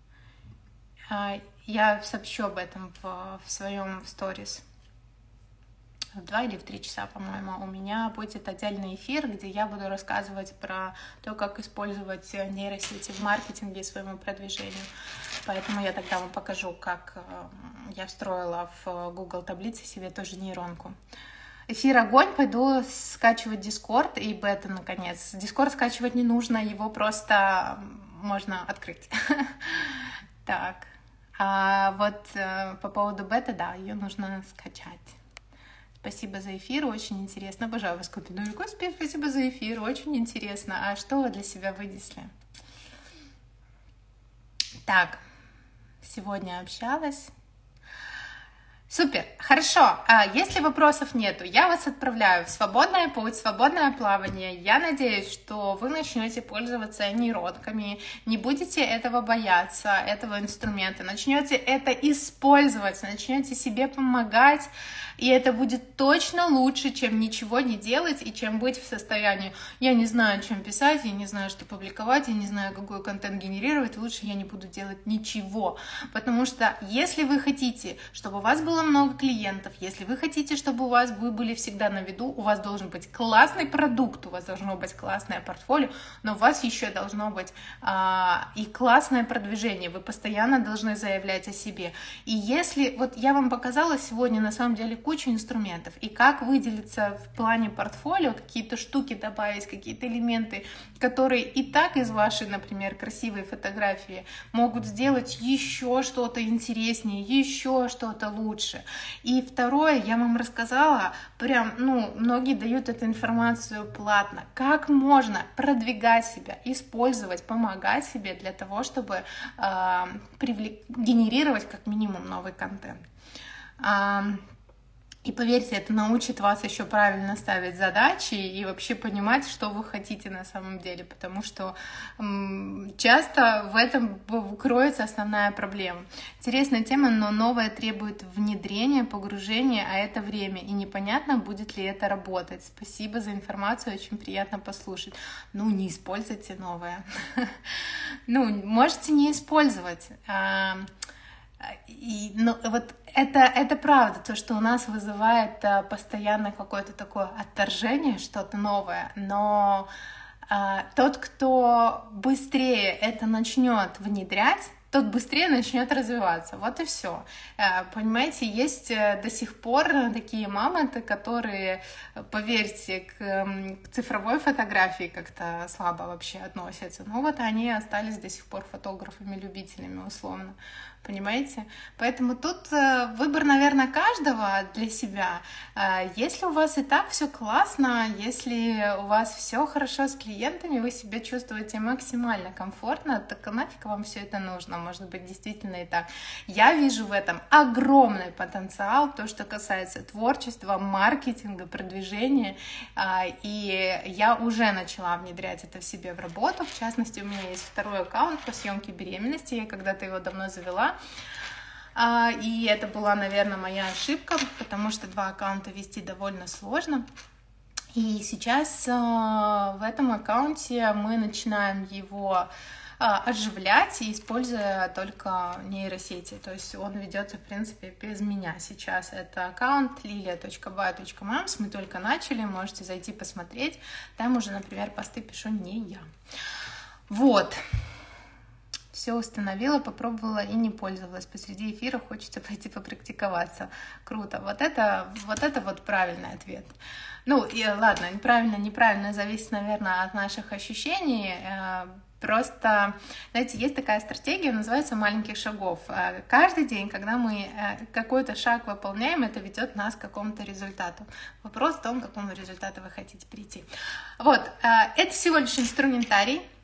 [SPEAKER 1] Я сообщу об этом в своем сторис. В 2 или в 3 часа, по-моему, у меня будет отдельный эфир, где я буду рассказывать про то, как использовать нейросети в маркетинге и своему продвижению. Поэтому я тогда вам покажу, как я встроила в Google таблицы себе тоже нейронку. Эфир огонь, пойду скачивать Discord и бета, наконец. Discord скачивать не нужно, его просто можно открыть. Так, а вот по поводу бета, да, ее нужно скачать. Спасибо за эфир, очень интересно. Обожаю вас, Купи. Ну и господи, спасибо за эфир, очень интересно. А что вы для себя вынесли? Так, сегодня общалась. Супер, хорошо. Если вопросов нету, я вас отправляю в свободный путь, свободное плавание. Я надеюсь, что вы начнете пользоваться нейронками, не будете этого бояться, этого инструмента, начнете это использовать, начнете себе помогать, и это будет точно лучше, чем ничего не делать и чем быть в состоянии: я не знаю, чем писать, я не знаю, что публиковать, я не знаю, какой контент генерировать, лучше я не буду делать ничего. Потому что если вы хотите, чтобы у вас было много клиентов, если вы хотите, чтобы вы были всегда на виду, у вас должен быть классный продукт, у вас должно быть классное портфолио, но у вас еще должно быть и классное продвижение, вы постоянно должны заявлять о себе. И если, вот я вам показала сегодня на самом деле кучу инструментов, и как выделиться в плане портфолио, какие-то штуки добавить, какие-то элементы, которые и так из вашей, например, красивой фотографии могут сделать еще что-то интереснее, еще что-то лучше. И второе, я вам рассказала, прям, многие дают эту информацию платно. Как можно продвигать себя, использовать, помогать себе для того, чтобы генерировать как минимум новый контент. И поверьте, это научит вас еще правильно ставить задачи и вообще понимать, что вы хотите на самом деле, потому что часто в этом кроется основная проблема. Интересная тема, но новая требует внедрения, погружения, а это время, и непонятно, будет ли это работать. Спасибо за информацию, очень приятно послушать. Не используйте новое. Можете не использовать. Вот это правда, то, что у нас вызывает постоянно какое-то такое отторжение, что-то новое, но тот, кто быстрее это начнет внедрять, тот быстрее начнет развиваться. Вот и все. Понимаете, есть до сих пор такие мамонты, которые, поверьте, к цифровой фотографии как-то слабо вообще относятся. Вот они остались до сих пор фотографами-любителями условно. Понимаете? Поэтому тут выбор, наверное, каждого для себя. Если у вас и так все классно, если у вас все хорошо с клиентами, вы себя чувствуете максимально комфортно, так нафиг вам все это нужно? Может быть, действительно и так. Я вижу в этом огромный потенциал, то, что касается творчества, маркетинга, продвижения. И я уже начала внедрять это в себе в работу. В частности, у меня есть второй аккаунт по съемке беременности. Я когда-то его давно завела. И это была, наверное, моя ошибка, потому что 2 аккаунта вести довольно сложно. И сейчас в этом аккаунте мы начинаем его оживлять, используя только нейросети. То есть он ведется, в принципе, без меня сейчас. Это аккаунт lilia.by.mams. Мы только начали, можете зайти посмотреть. Там уже, например, посты пишу не я. Вот. Все установила, попробовала и не пользовалась. Посреди эфира хочется пойти попрактиковаться. Круто. Вот это правильный ответ. И ладно, неправильно, зависит, наверное, от наших ощущений. Просто, знаете, есть такая стратегия, называется маленьких шагов. Каждый день, когда мы какой-то шаг выполняем, это ведет нас к какому-то результату. Вопрос в том, к какому результату вы хотите прийти. Вот, это всего лишь инструментарий.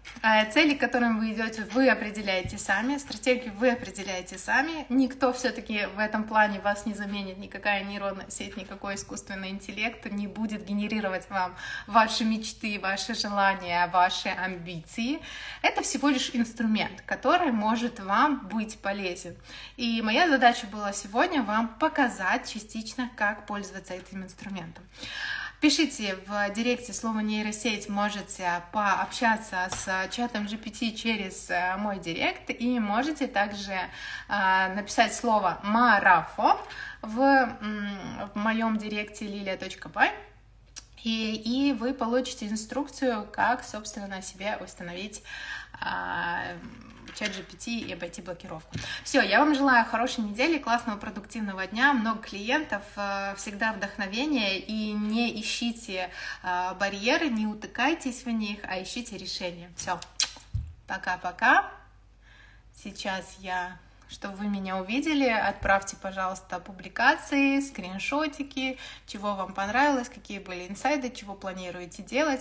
[SPEAKER 1] Цели, к которым вы идете, вы определяете сами, стратегию вы определяете сами. Никто все-таки в этом плане вас не заменит, никакая нейронная сеть, никакой искусственный интеллект не будет генерировать вам ваши мечты, ваши желания, ваши амбиции. Это всего лишь инструмент, который может вам быть полезен. И моя задача была сегодня вам показать частично, как пользоваться этим инструментом. Пишите в директе слово нейросеть, можете пообщаться с чатом GPT через мой директ, и можете также написать слово марафон в моем директе lilia.by, и вы получите инструкцию, как, собственно, себе установить чат GPT и обойти блокировку. Все, я вам желаю хорошей недели, классного продуктивного дня, много клиентов, всегда вдохновения, и не ищите барьеры, не утыкайтесь в них, а ищите решения. Все, пока-пока. Сейчас чтобы вы меня увидели, отправьте, пожалуйста, публикации, скриншотики, чего вам понравилось, какие были инсайды, чего планируете делать.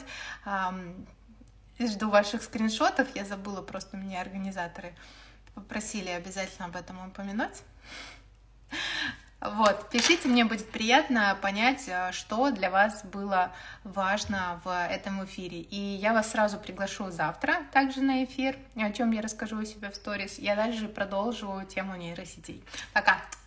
[SPEAKER 1] Жду ваших скриншотов. Я забыла, просто меня организаторы попросили обязательно об этом упомянуть. Вот, пишите, мне будет приятно понять, что для вас было важно в этом эфире. И я вас сразу приглашу завтра также на эфир, о чем я расскажу у себя в сторис. Я дальше продолжу тему нейросетей. Пока!